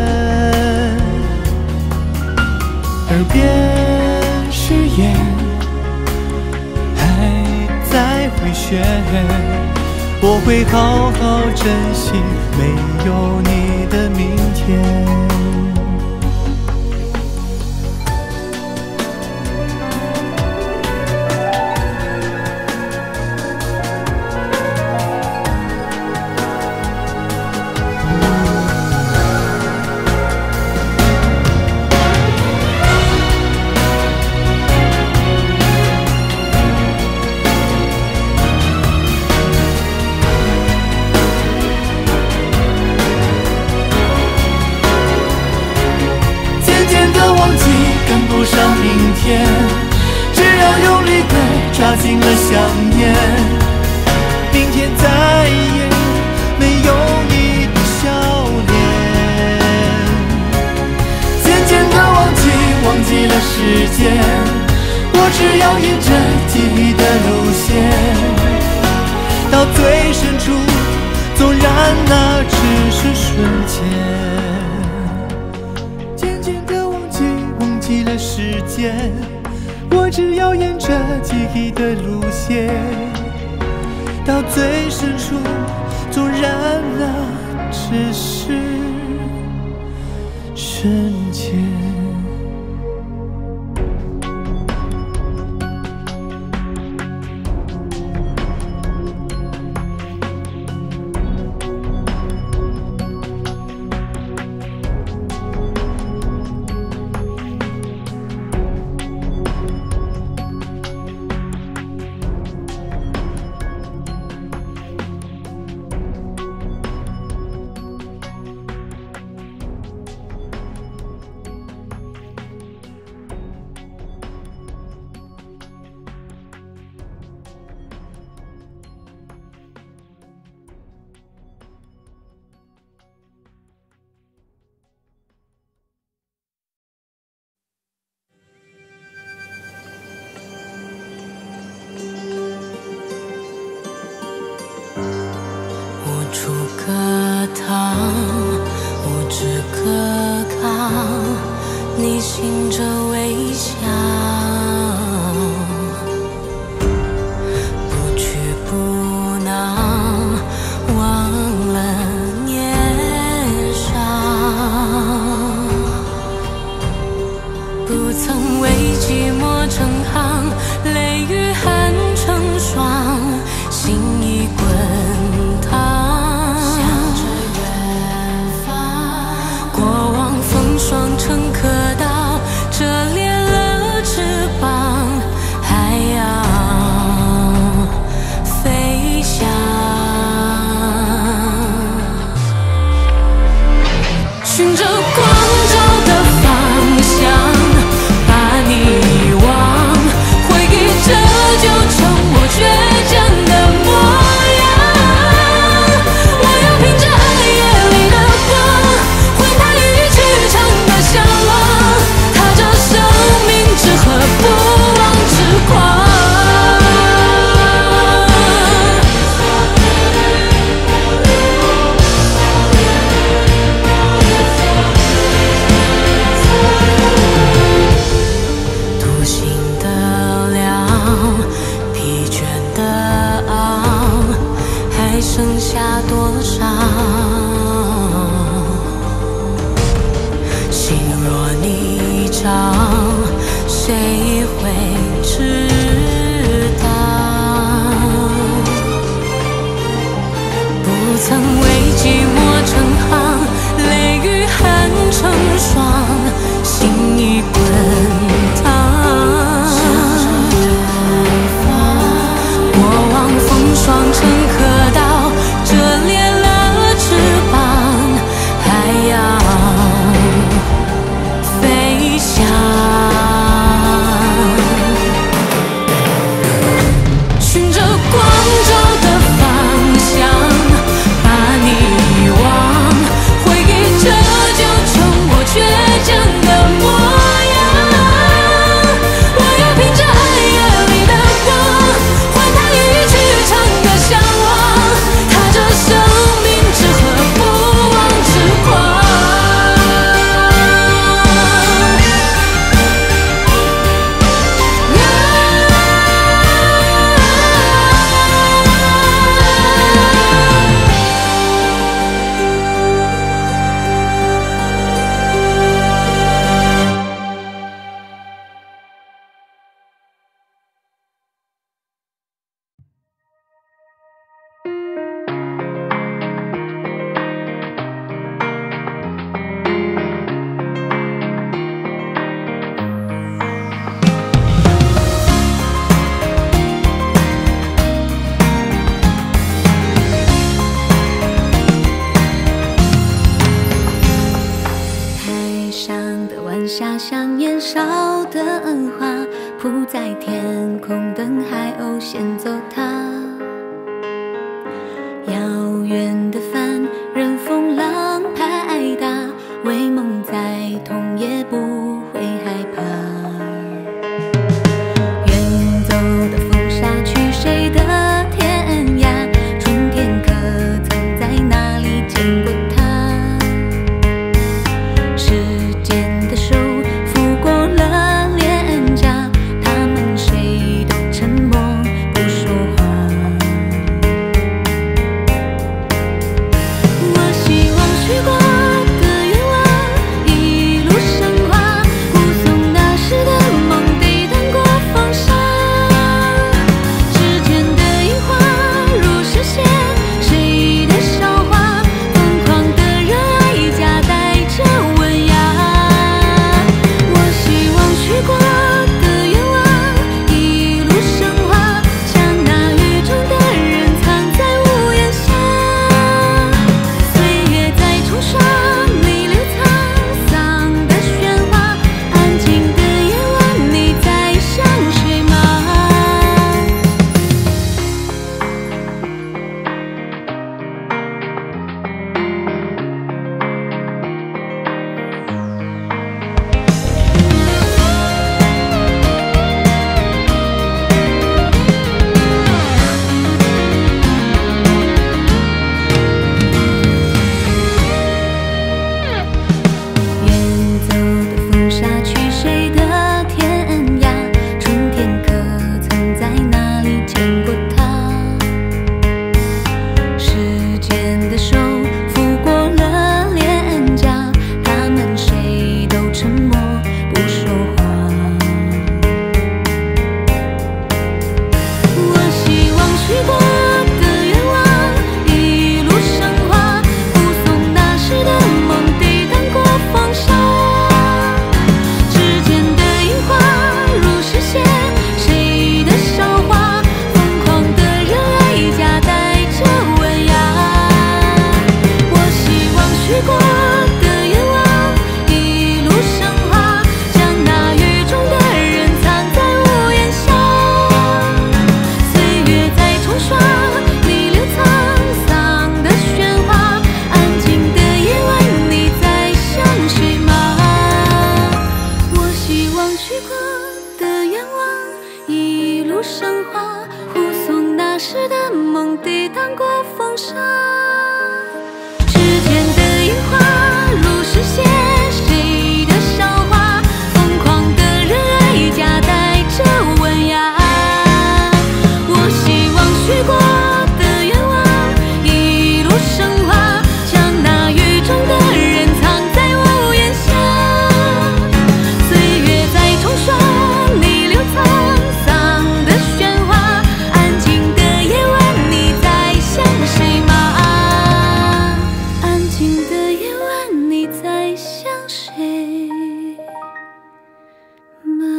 Speaker 3: 耳边誓言还在回旋，我会好好珍惜没有你的明天。只要用力的抓紧了想念，明天再也没有你的笑脸。渐渐的忘记忘记了时间，我只要沿着记忆的路线，到最深处，纵然那只是瞬间。渐渐的忘记忘记了时间，我只要沿着记忆的路线， 到最深处，纵然了只是瞬间。
Speaker 1: 你醒着微笑，不屈不挠，忘了年少，不曾为寂寞成行，泪与寒成霜，心已滚烫，向着远方，过往风霜成刻刀，折裂了翅膀，还要飞翔，循着光照的方向，把你遗忘，回忆这就成我倔强的模样。我要凭着暗夜里的光，换它与你去程的向往，踏着生命之河，不忘之狂。独行的了，疲倦的熬，还剩下多少？心若逆照，谁会知道？不曾为寂寞成行，泪与寒成霜，心已滚烫。过往风霜成刻刀，折裂了翅膀，还要飞翔，循着光照的方向，把你遗忘，回忆这就成我倔强的模样。我要凭着暗夜里的光，换它与你去程的向往，踏着生命之河，不忘之狂。
Speaker 6: 海上的晚霞像年少的花，铺在天空，等海鸥先走它。遥远的帆，任风浪拍打，为梦在痛也不会害怕。远走的风沙去谁的天涯？春天可曾在哪里见过它？时间的手抚过了脸颊，他们谁都沉默不说话。 那时的梦抵挡过风沙。指尖的樱花，路是写谁的韶华？疯狂的热爱夹带着文雅。我希望许过的愿望一路升华，将那雨中的人藏在屋檐下。岁月在冲刷你留沧桑的喧哗，安静的夜晚你在想谁吗？安静的夜晚你在想谁吗？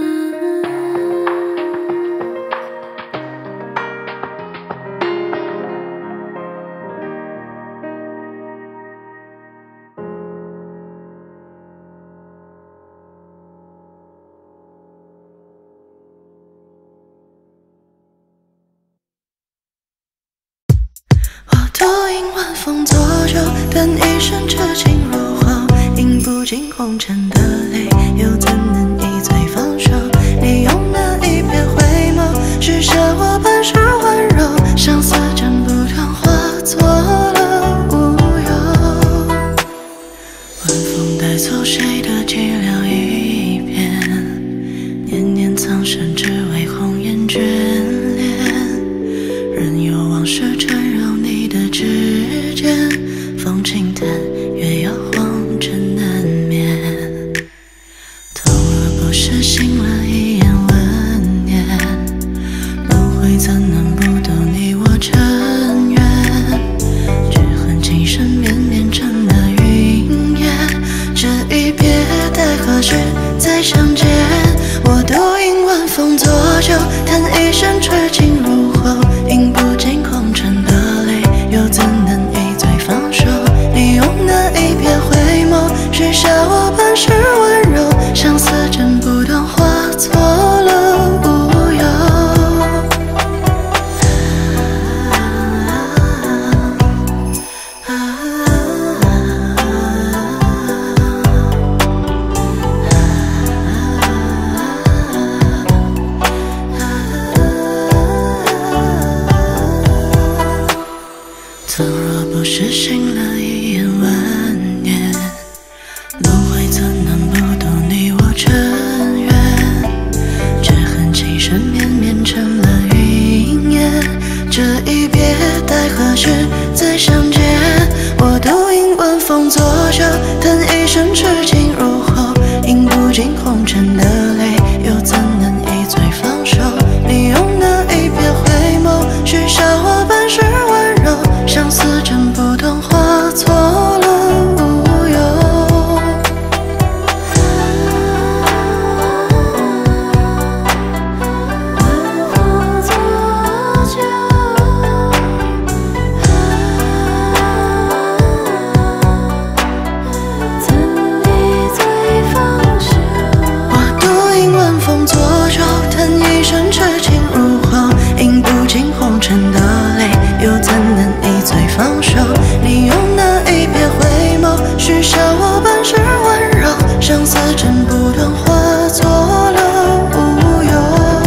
Speaker 3: 我独饮晚风作酒，但一生痴情如火，饮不尽红尘的泪，又怎能一醉方休？你用那一瞥回眸，许下我半世温柔，相思斩不断，化作了乌有。晚风带走谁的寂寥一片，年年苍生只为红颜眷恋，任由往事缠绕你的指尖，风轻淡，月摇晃尘难眠。倘若不是醒了一眼温念，轮回怎能不懂你我尘缘？只恨情深绵绵成了云烟，这一别待何时再相见？我独饮晚风作酒，叹一生痴情如火，饮不尽红尘的泪，又怎能一醉方休？你用那一瞥回眸，许下我半世温柔，相思斩不断，化作了乌有。倘若不是醒了一眼温念，轮回怎能不懂你我尘缘？只恨情深绵绵成了云烟，这一别待何时再相见？我独饮晚风作酒，叹一生痴情如火，饮不尽红尘的泪，又怎能一醉方休？你用那一瞥回眸，许下我半世温柔，相思斩不断，化作了乌有。晚风作酒，怎一醉方休？我独饮晚风作酒，叹一生痴情如火，饮不尽红尘的泪，又怎能一醉方休？你用那一瞥回眸，许下我半世温柔，相思斩不断，化作了乌有。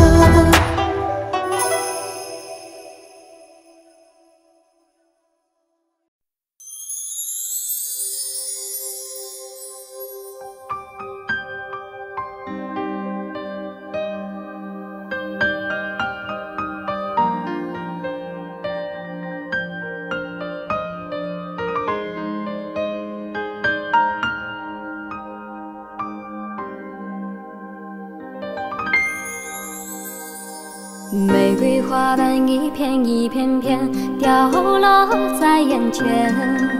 Speaker 6: 玫瑰花瓣一片一片片掉落在眼前，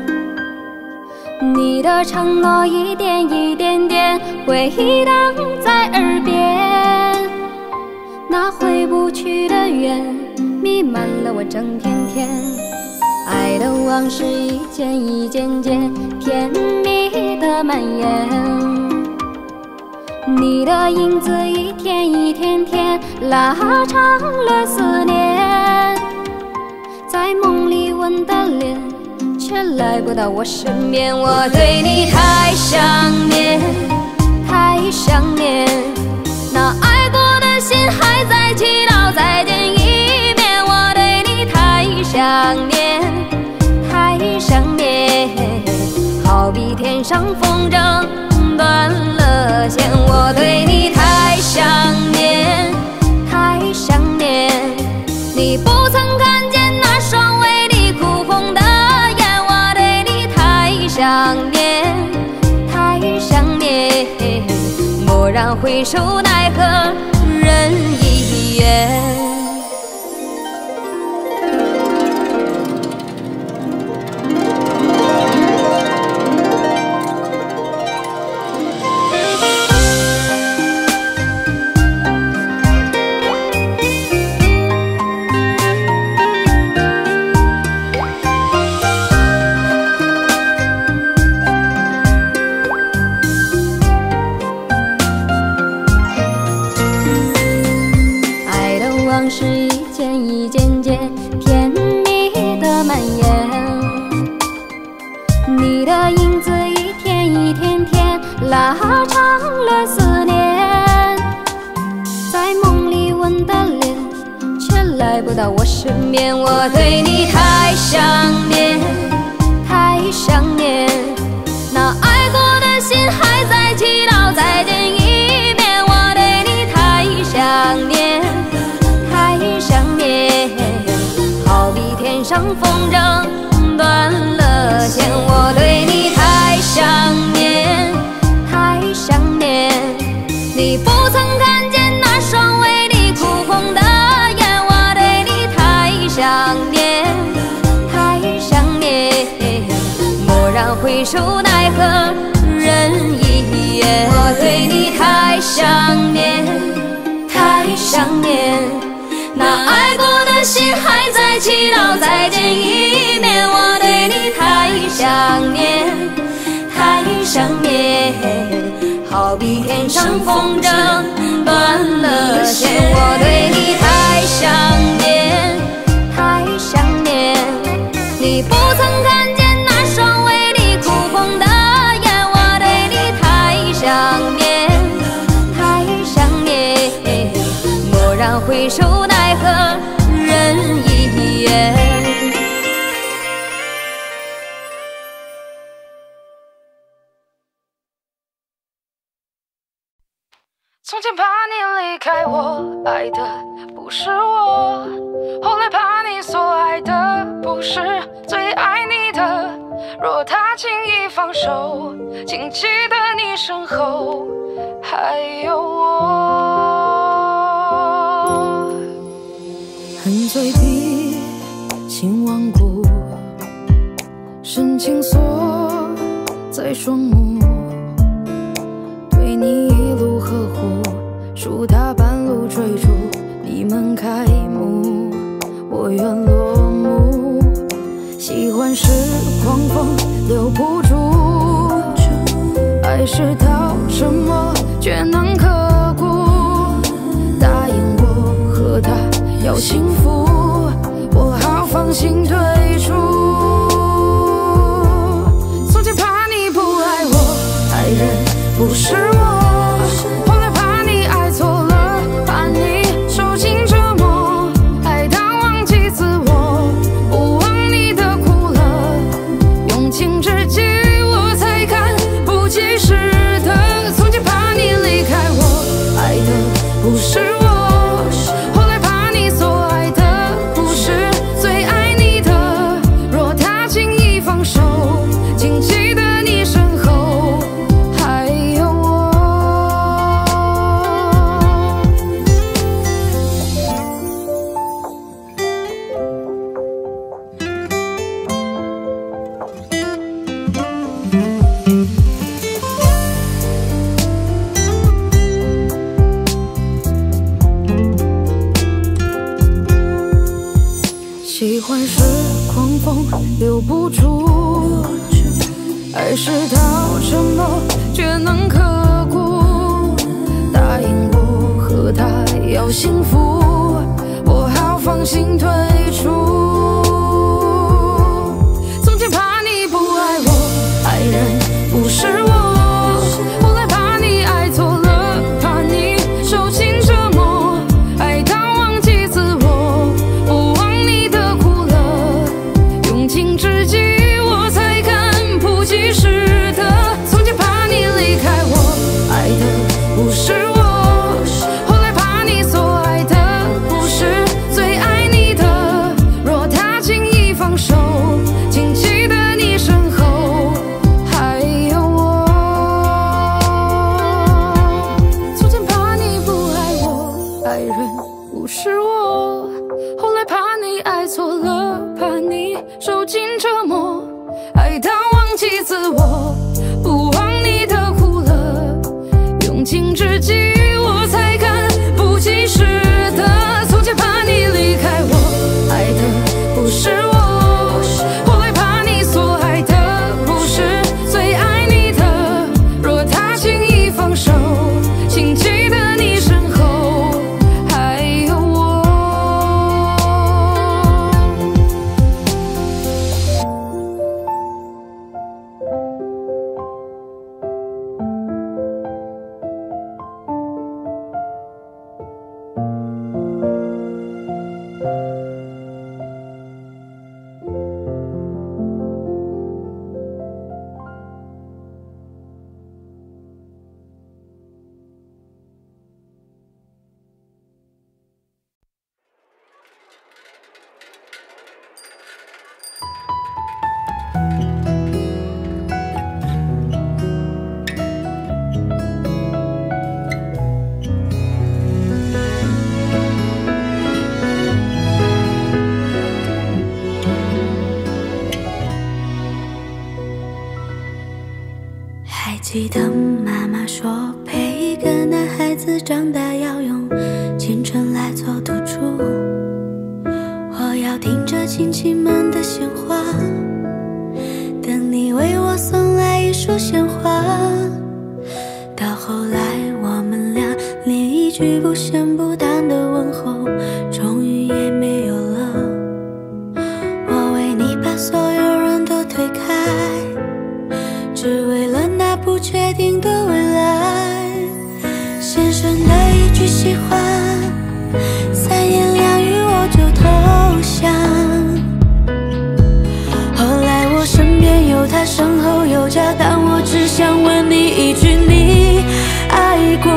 Speaker 6: 你的承诺一点一点点回荡在耳边，那回不去的缘弥漫了我整天天，爱的往事一件一件件甜蜜的蔓延。你的影子一天一天天拉长了思念，在梦里吻的脸，却来不到我身边。我对你太想念，太想念，那爱过的心还在祈祷再见一面。我对你
Speaker 1: 上风筝断了线，我对你太想念，太想念。你不曾看见那双为你哭红的眼，我对你太想念，太想念。蓦然回首，奈何人已远。是一件一件件甜蜜的蔓延，你的影子一天一天天拉长了思念，在梦里吻的脸，却来不到我身边。我对你太想念，太想念，那爱过的心还在祈祷再见一面。我对你太想念，想念，好比天上风筝断了线。我对你太想念，太想念。你不曾看见那双为你哭红的眼，我对你太想念，太想念。蓦然回首，奈何人已远。我对你太想念，太想念。那爱过的心还在祈祷再见一面。我对你太想念，太想念，好比天上风筝断了线。我对你太想念，太想念。你不曾看见那双为你哭红的眼，我对你太想念，太想念。蓦然回首，奈何人已远。
Speaker 7: 从前怕你离开我，爱的不是我；后来怕你所爱的不是最爱你的。若他轻易放手，请记得你身后还有我。
Speaker 6: 恨最低，心顽固，深情锁在双目，对你一路呵护，树大半路追逐，你们开幕，我愿落幕。喜欢是狂风留不住，爱是到沉默却能刻骨，答应我和他要幸福，我好放心退出。从前怕你不爱我，爱人不是我，后来怕你爱错了，怕你受尽折磨，爱到忘记自我，不忘你的苦乐，用情至极我才看不及时的。从前怕你离开我，爱的不是我。喜欢是狂风留不住，爱是到沉默却能刻骨，答应我和他要幸福，我好放心退出。从前怕你不爱我，爱人不是我，后来怕你爱错了，怕你受尽折磨，爱到忘记自我，不忘你的苦乐，用情至极我才看不及时的。
Speaker 7: 爱错了，怕你受尽折磨，爱到忘记自我，不忘你的苦乐，用尽至极我才敢不及时的。从前怕你离开我，爱的不是我，后来怕你所爱的不是最爱你的。若他轻易放手，请记得你身后还有我。
Speaker 6: 还记得妈妈说，陪一个男孩子长大要用青春来做赌注。我要听着亲戚们的闲话，等你为我送来一束鲜花。到后来我们俩连一句不咸不淡的问候终于也没有了。我为你把所有人都推开，只为了那不确定的未来。先生的一句喜欢，三言两语我就投降。后来我身边有他，身后有家，但我只想问你一句，你爱过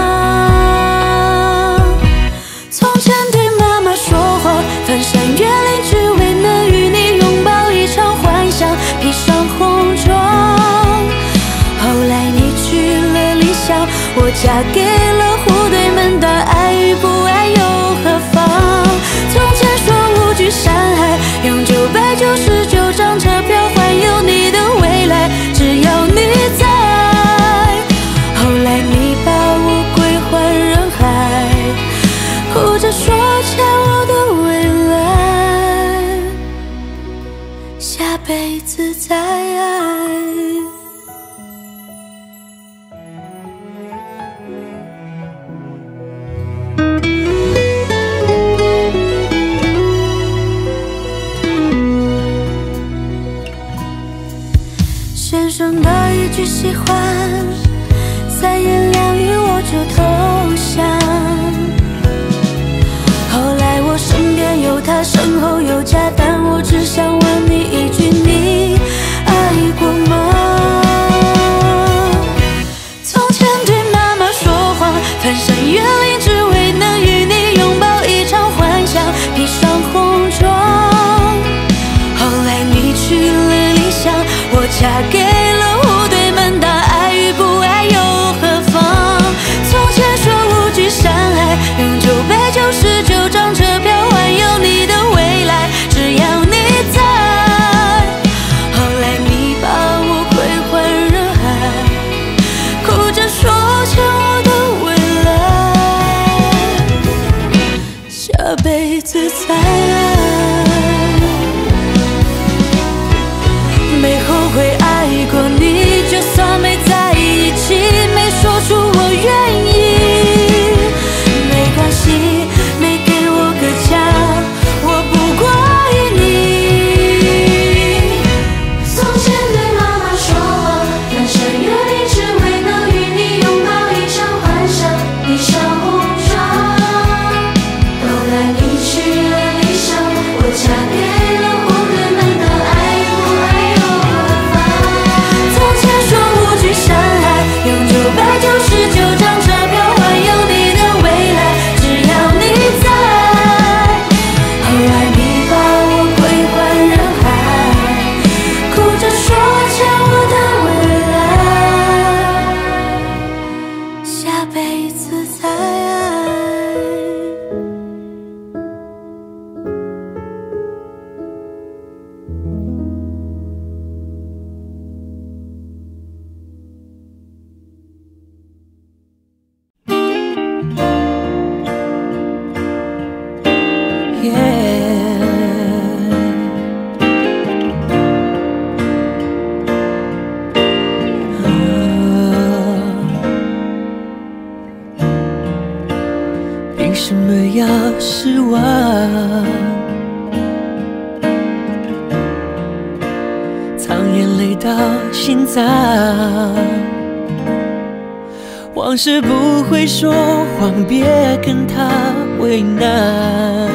Speaker 6: 吗？从前对妈妈说谎，翻山越岭，只为能与你拥抱一场幻想，披上红妆。后来你去了理想，我嫁给了户对门当，爱与不爱又何妨？从前说无惧山海，用九百九十九张车票环游你的未来，只要你在。后来你把我归还人海，哭着说欠我的未来，下辈子再爱。先生的一句喜欢，三言两语我就投降。后来我身边有他，身后有家，但我只想问你一句，你爱过吗？从前对妈妈说谎，翻山越岭，只为能与你拥抱一场幻想，披上红妆。后来你去了理想，我嫁给了户对门当，爱与不爱又何妨？从前说无惧山海，用九百九十九张车票环游你的未来，只要你在。
Speaker 3: 回到心脏。往事不会说谎，别跟他为难。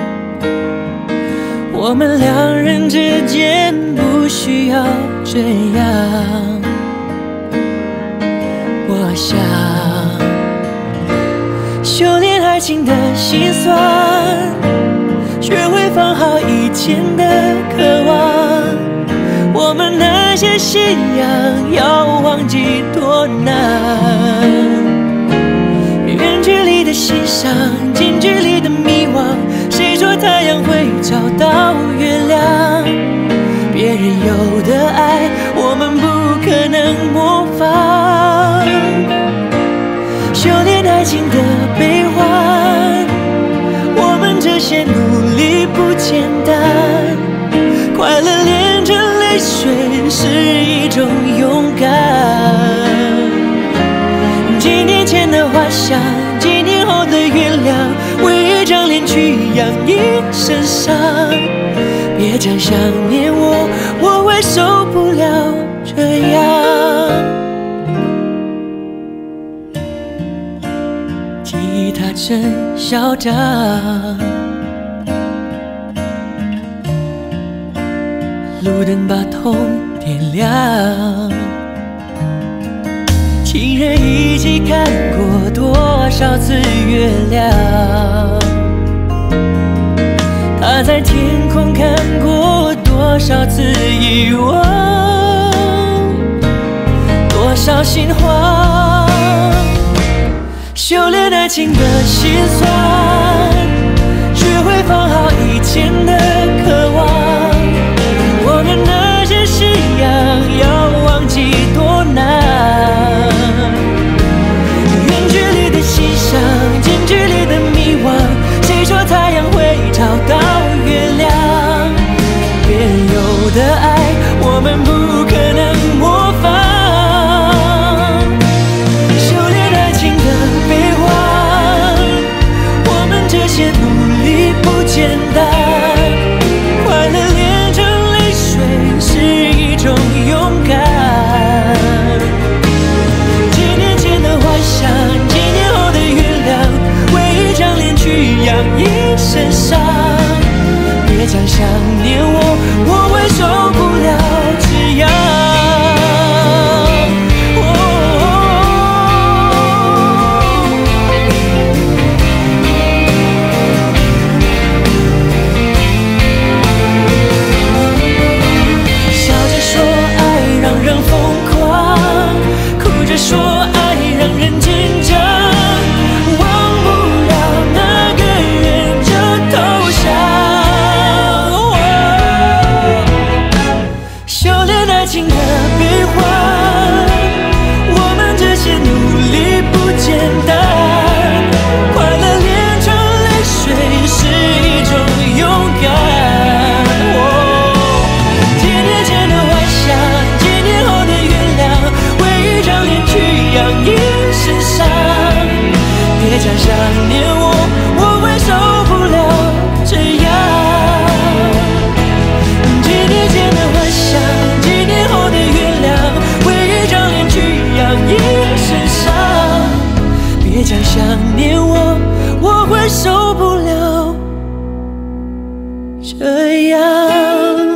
Speaker 3: 我们两人之间不需要这样。我想修炼爱情的心酸，学会放好以前的渴望。我们那些信仰要忘记多难。远距离的欣赏，近距离的迷惘。谁说太阳会找到月亮？别人有的爱，我们不可能模仿。修炼爱情的悲欢，我们这些努力不简单。快乐连着泪水是一种勇敢。几年前的花香，几年后的原谅，为一张脸去养一身伤。别这样想念我，我会受不了这样。吉他真嚣张，路灯把痛点亮。情人一起看过多少次月亮？他在天空看过多少次遗忘？多少心慌？修炼爱情的心酸，学会放好以前的渴望。我们那些信仰要忘记多难。远距离的欣赏，近距离的迷惘。谁说太阳会找到月亮？别人有的爱，我们不可能模仿。修炼爱情的悲欢，我们这些努力不简单。快乐连着泪水是一种勇敢。几年前的幻想，几年后的原谅，为一张脸去养一身伤。别再想念我，我会受不了这样。笑着说爱让人疯狂，哭着说爱让人紧张。忘不了那个人就投降。修炼爱情的悲欢，我们这些努力不简单。快乐连着泪水是一种勇敢。几年前的幻想，几年后的原谅，为一张脸去养一身伤。别再想念我，我会受不了这样。几年前的幻想，几年后的原谅，为一张脸去养一身伤。别再想念我，我会受不了这样。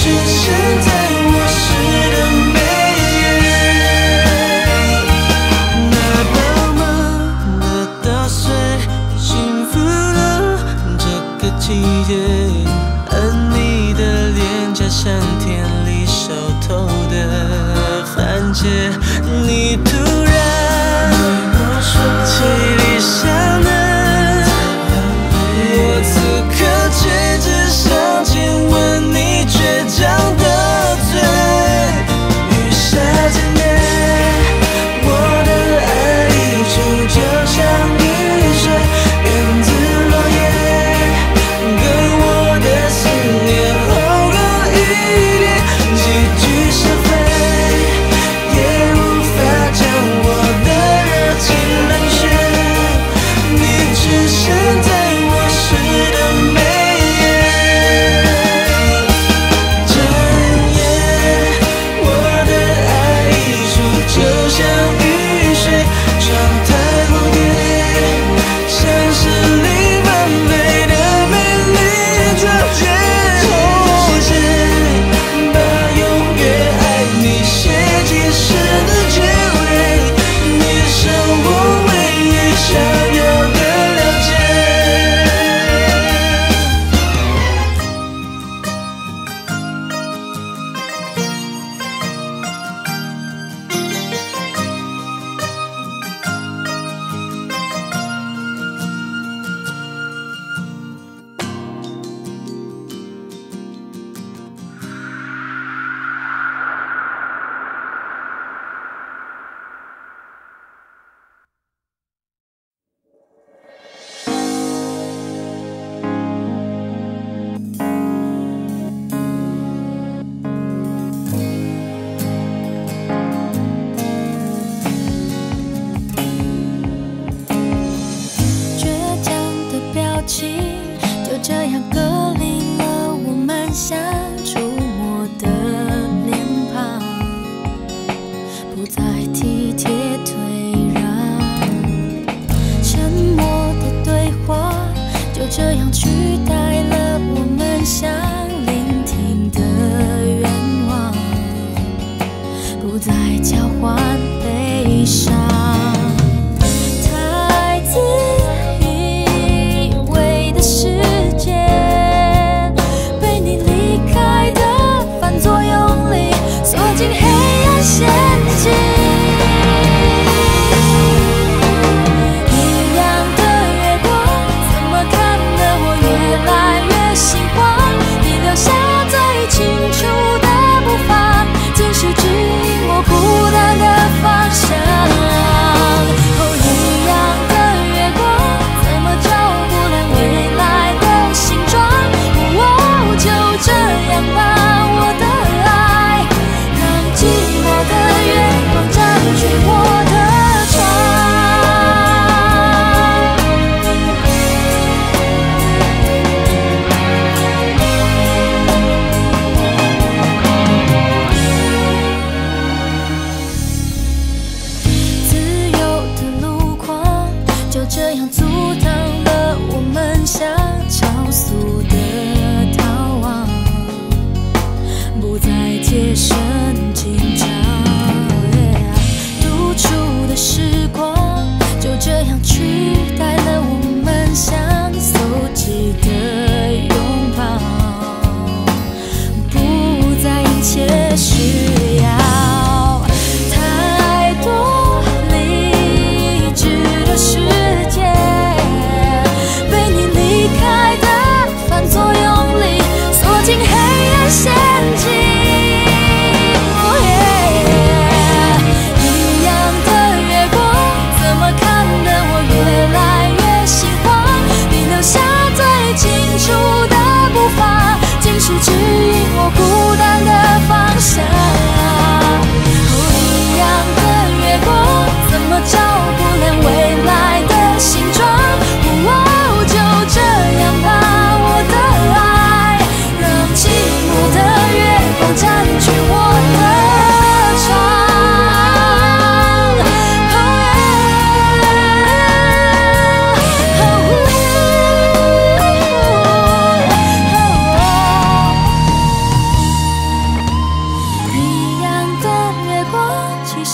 Speaker 1: 是指引我孤单的方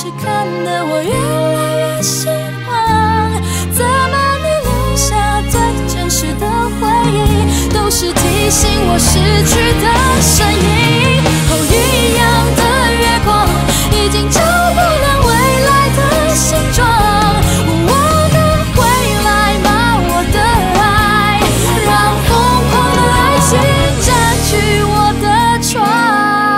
Speaker 1: 是看得我越来越希望，怎么你留下最真实的回忆，都是提醒我失去的身影。后熨一样的月光，已经照不亮未来的形状。我能回来吗？我的爱，让疯狂的爱情占据我的床。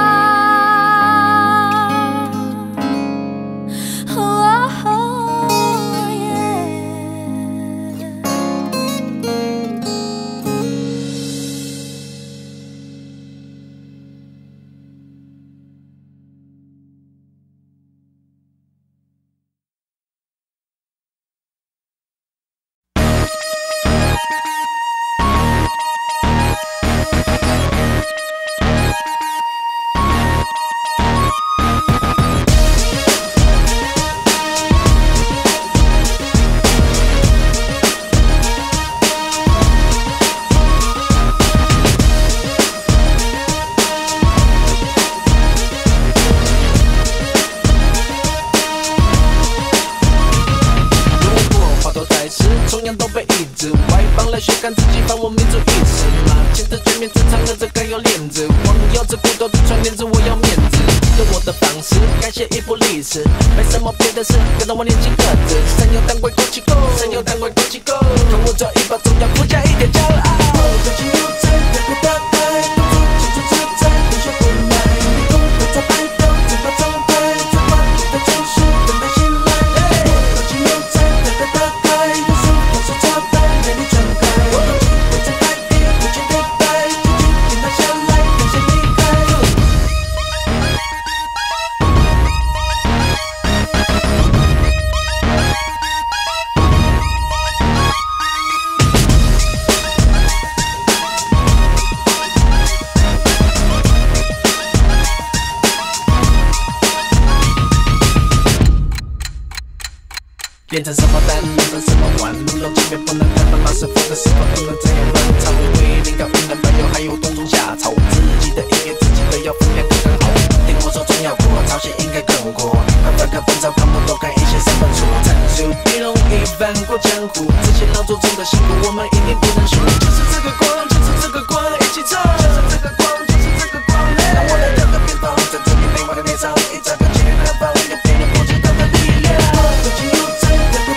Speaker 3: 没什么别的事，跟着我年轻个子，山有胆鬼过起 go， 山有胆鬼过起 go， 看我这一把重要，附加一点骄傲。热情又在热火打开，动作清楚自在，英雄不来，迷宫都在摆动，整个状态，在华丽的城市等待醒来。热情又在热火打开，元素元素插带，美丽全开，我的机会在开一，不去对白，紧紧停留下来，感谢离开。变成什么蛋，变成什么碗，路到前面不能太慢，老师傅的时候不能这样乱唱，为灵感云南白油还有冬虫夏草，自己的音乐自己的要分量更好，听我说中药锅，朝鲜应该更火，快翻个本草纲目，多看一些三本书，参数你容易翻过江湖，这些老祖宗的辛苦我们一定不能输，就是这个光，就是这个光，一起唱，就是这个光，就是这个光，让我来跳个鞭炮，在这里美化的脸上，一扎个千年难放，有别人不知道的力量，热情又在。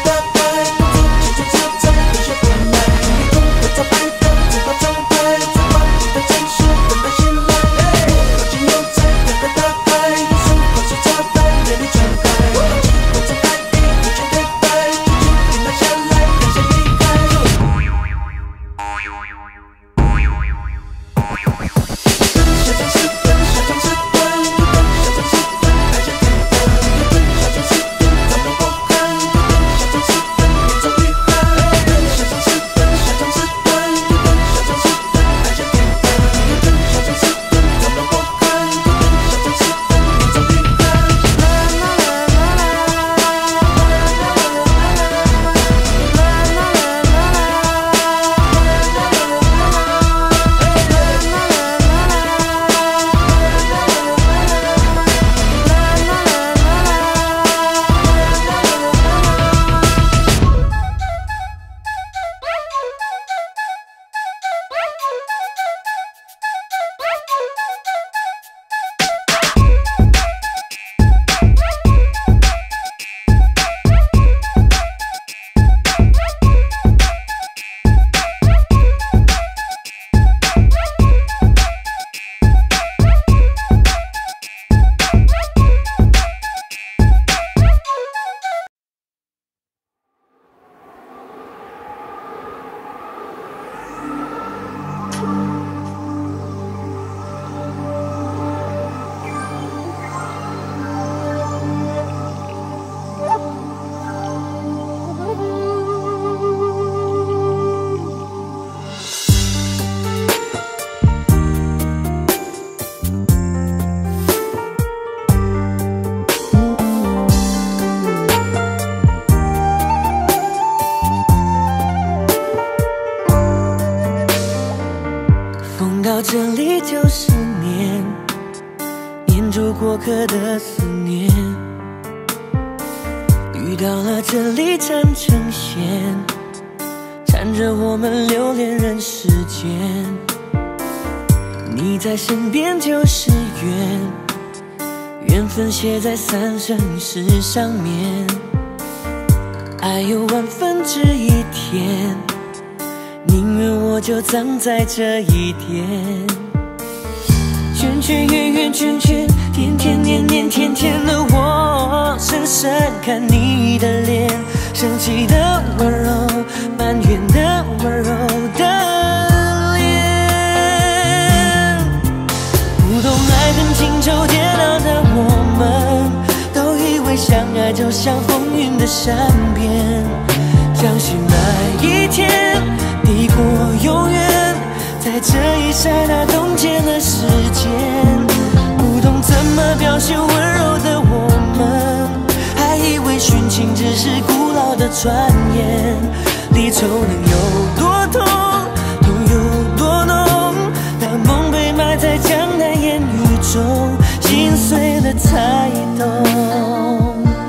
Speaker 8: 这里就是念，念住过客的思念。
Speaker 3: 遇到了这里缠成线，缠着我们留恋人世间。你在身边就是缘，缘分写在三生石上面。爱有万分之一甜，宁愿我就葬在这一天。圈圈圆圆圈圈，天天年年天天的我，深深看你的脸，生气的温柔，埋怨的温柔的脸。不懂爱恨情仇煎熬的我们，都以为相爱就像风云的善变，相信那一天抵过永远，在这一刹那冻结了时间。不懂怎么表现温柔的我们，还以为殉情只是古老的传言。离愁能有多痛，痛有多浓，当梦被埋在江南烟雨中，心碎了才懂。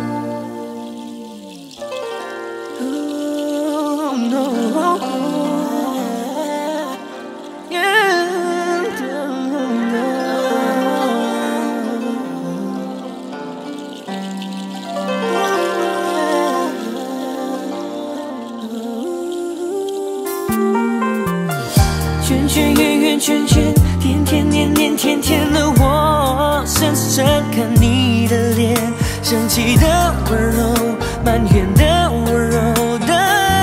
Speaker 3: 圈圈圆圆圈圈，天天年年天天的我，深深看你的脸，生气的温柔，埋怨的温柔的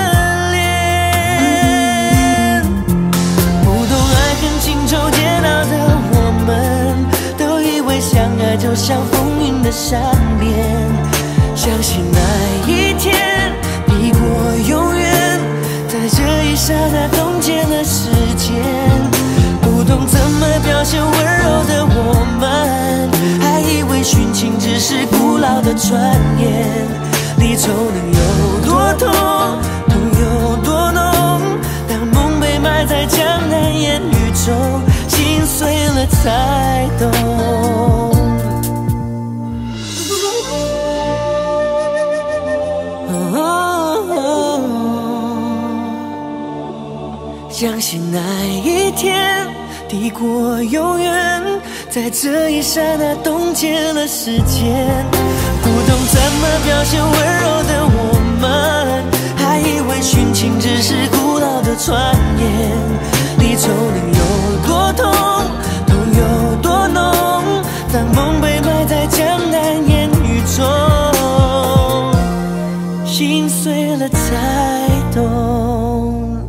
Speaker 3: 脸。不懂爱恨情仇煎熬的我们，都以为相爱就像风云的善变，相信那一天抵过永远，在这一刹那冻结了时间。不懂怎么表现温柔的我们，还以为殉情只是古老的传言。离愁能有多痛，痛有多浓，当梦被埋在江南烟雨中，心碎了才懂。相信那一天抵过永远，在这一刹那冻结了时间。不懂怎么表现温柔的我们，还以为殉情只是古老的传言。离愁能有多痛，痛有多浓，当梦被埋在江南烟雨中，心碎了才懂。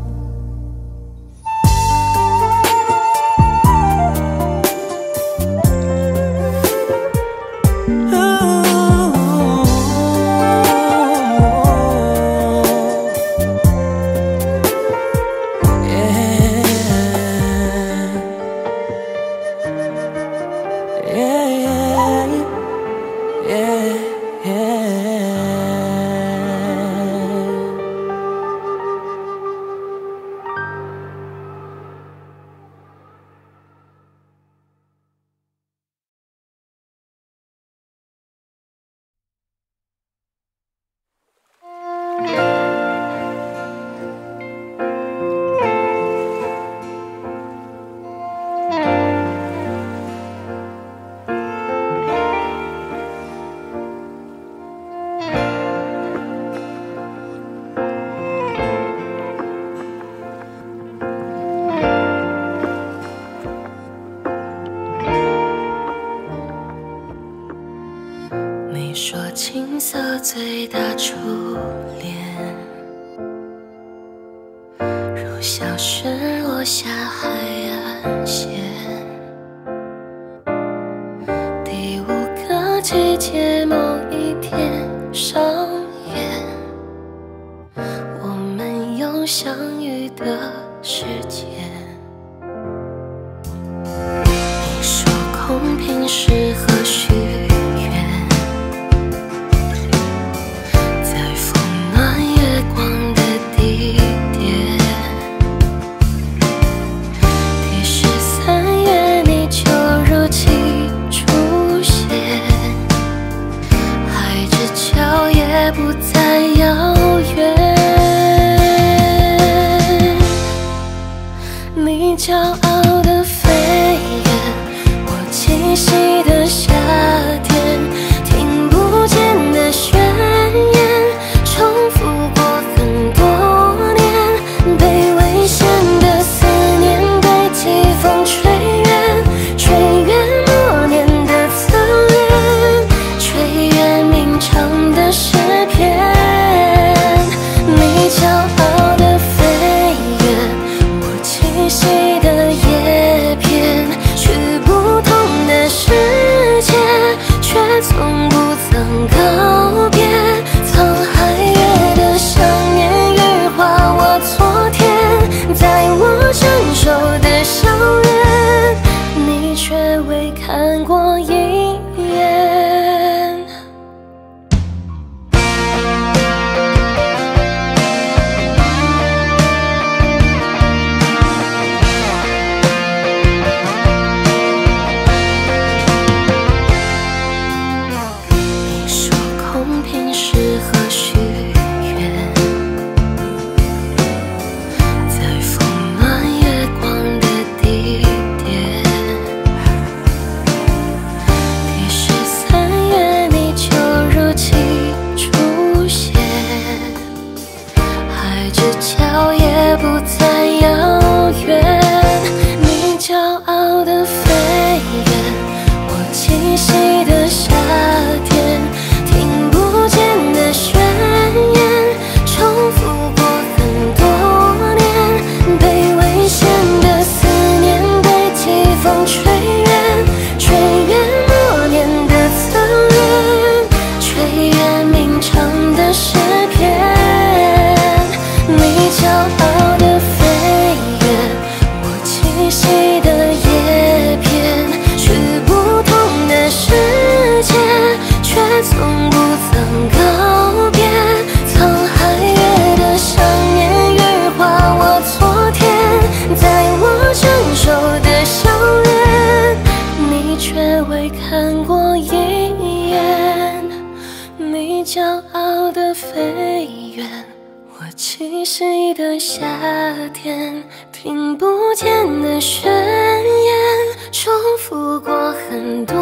Speaker 1: 你说青涩最大初恋，如小雪落下海岸线。第五个季节某一天上演，我们有相遇的时间。你说空瓶适合许不
Speaker 8: 骄傲的飞远，我七十一的夏天，听不见的宣言，重复过很多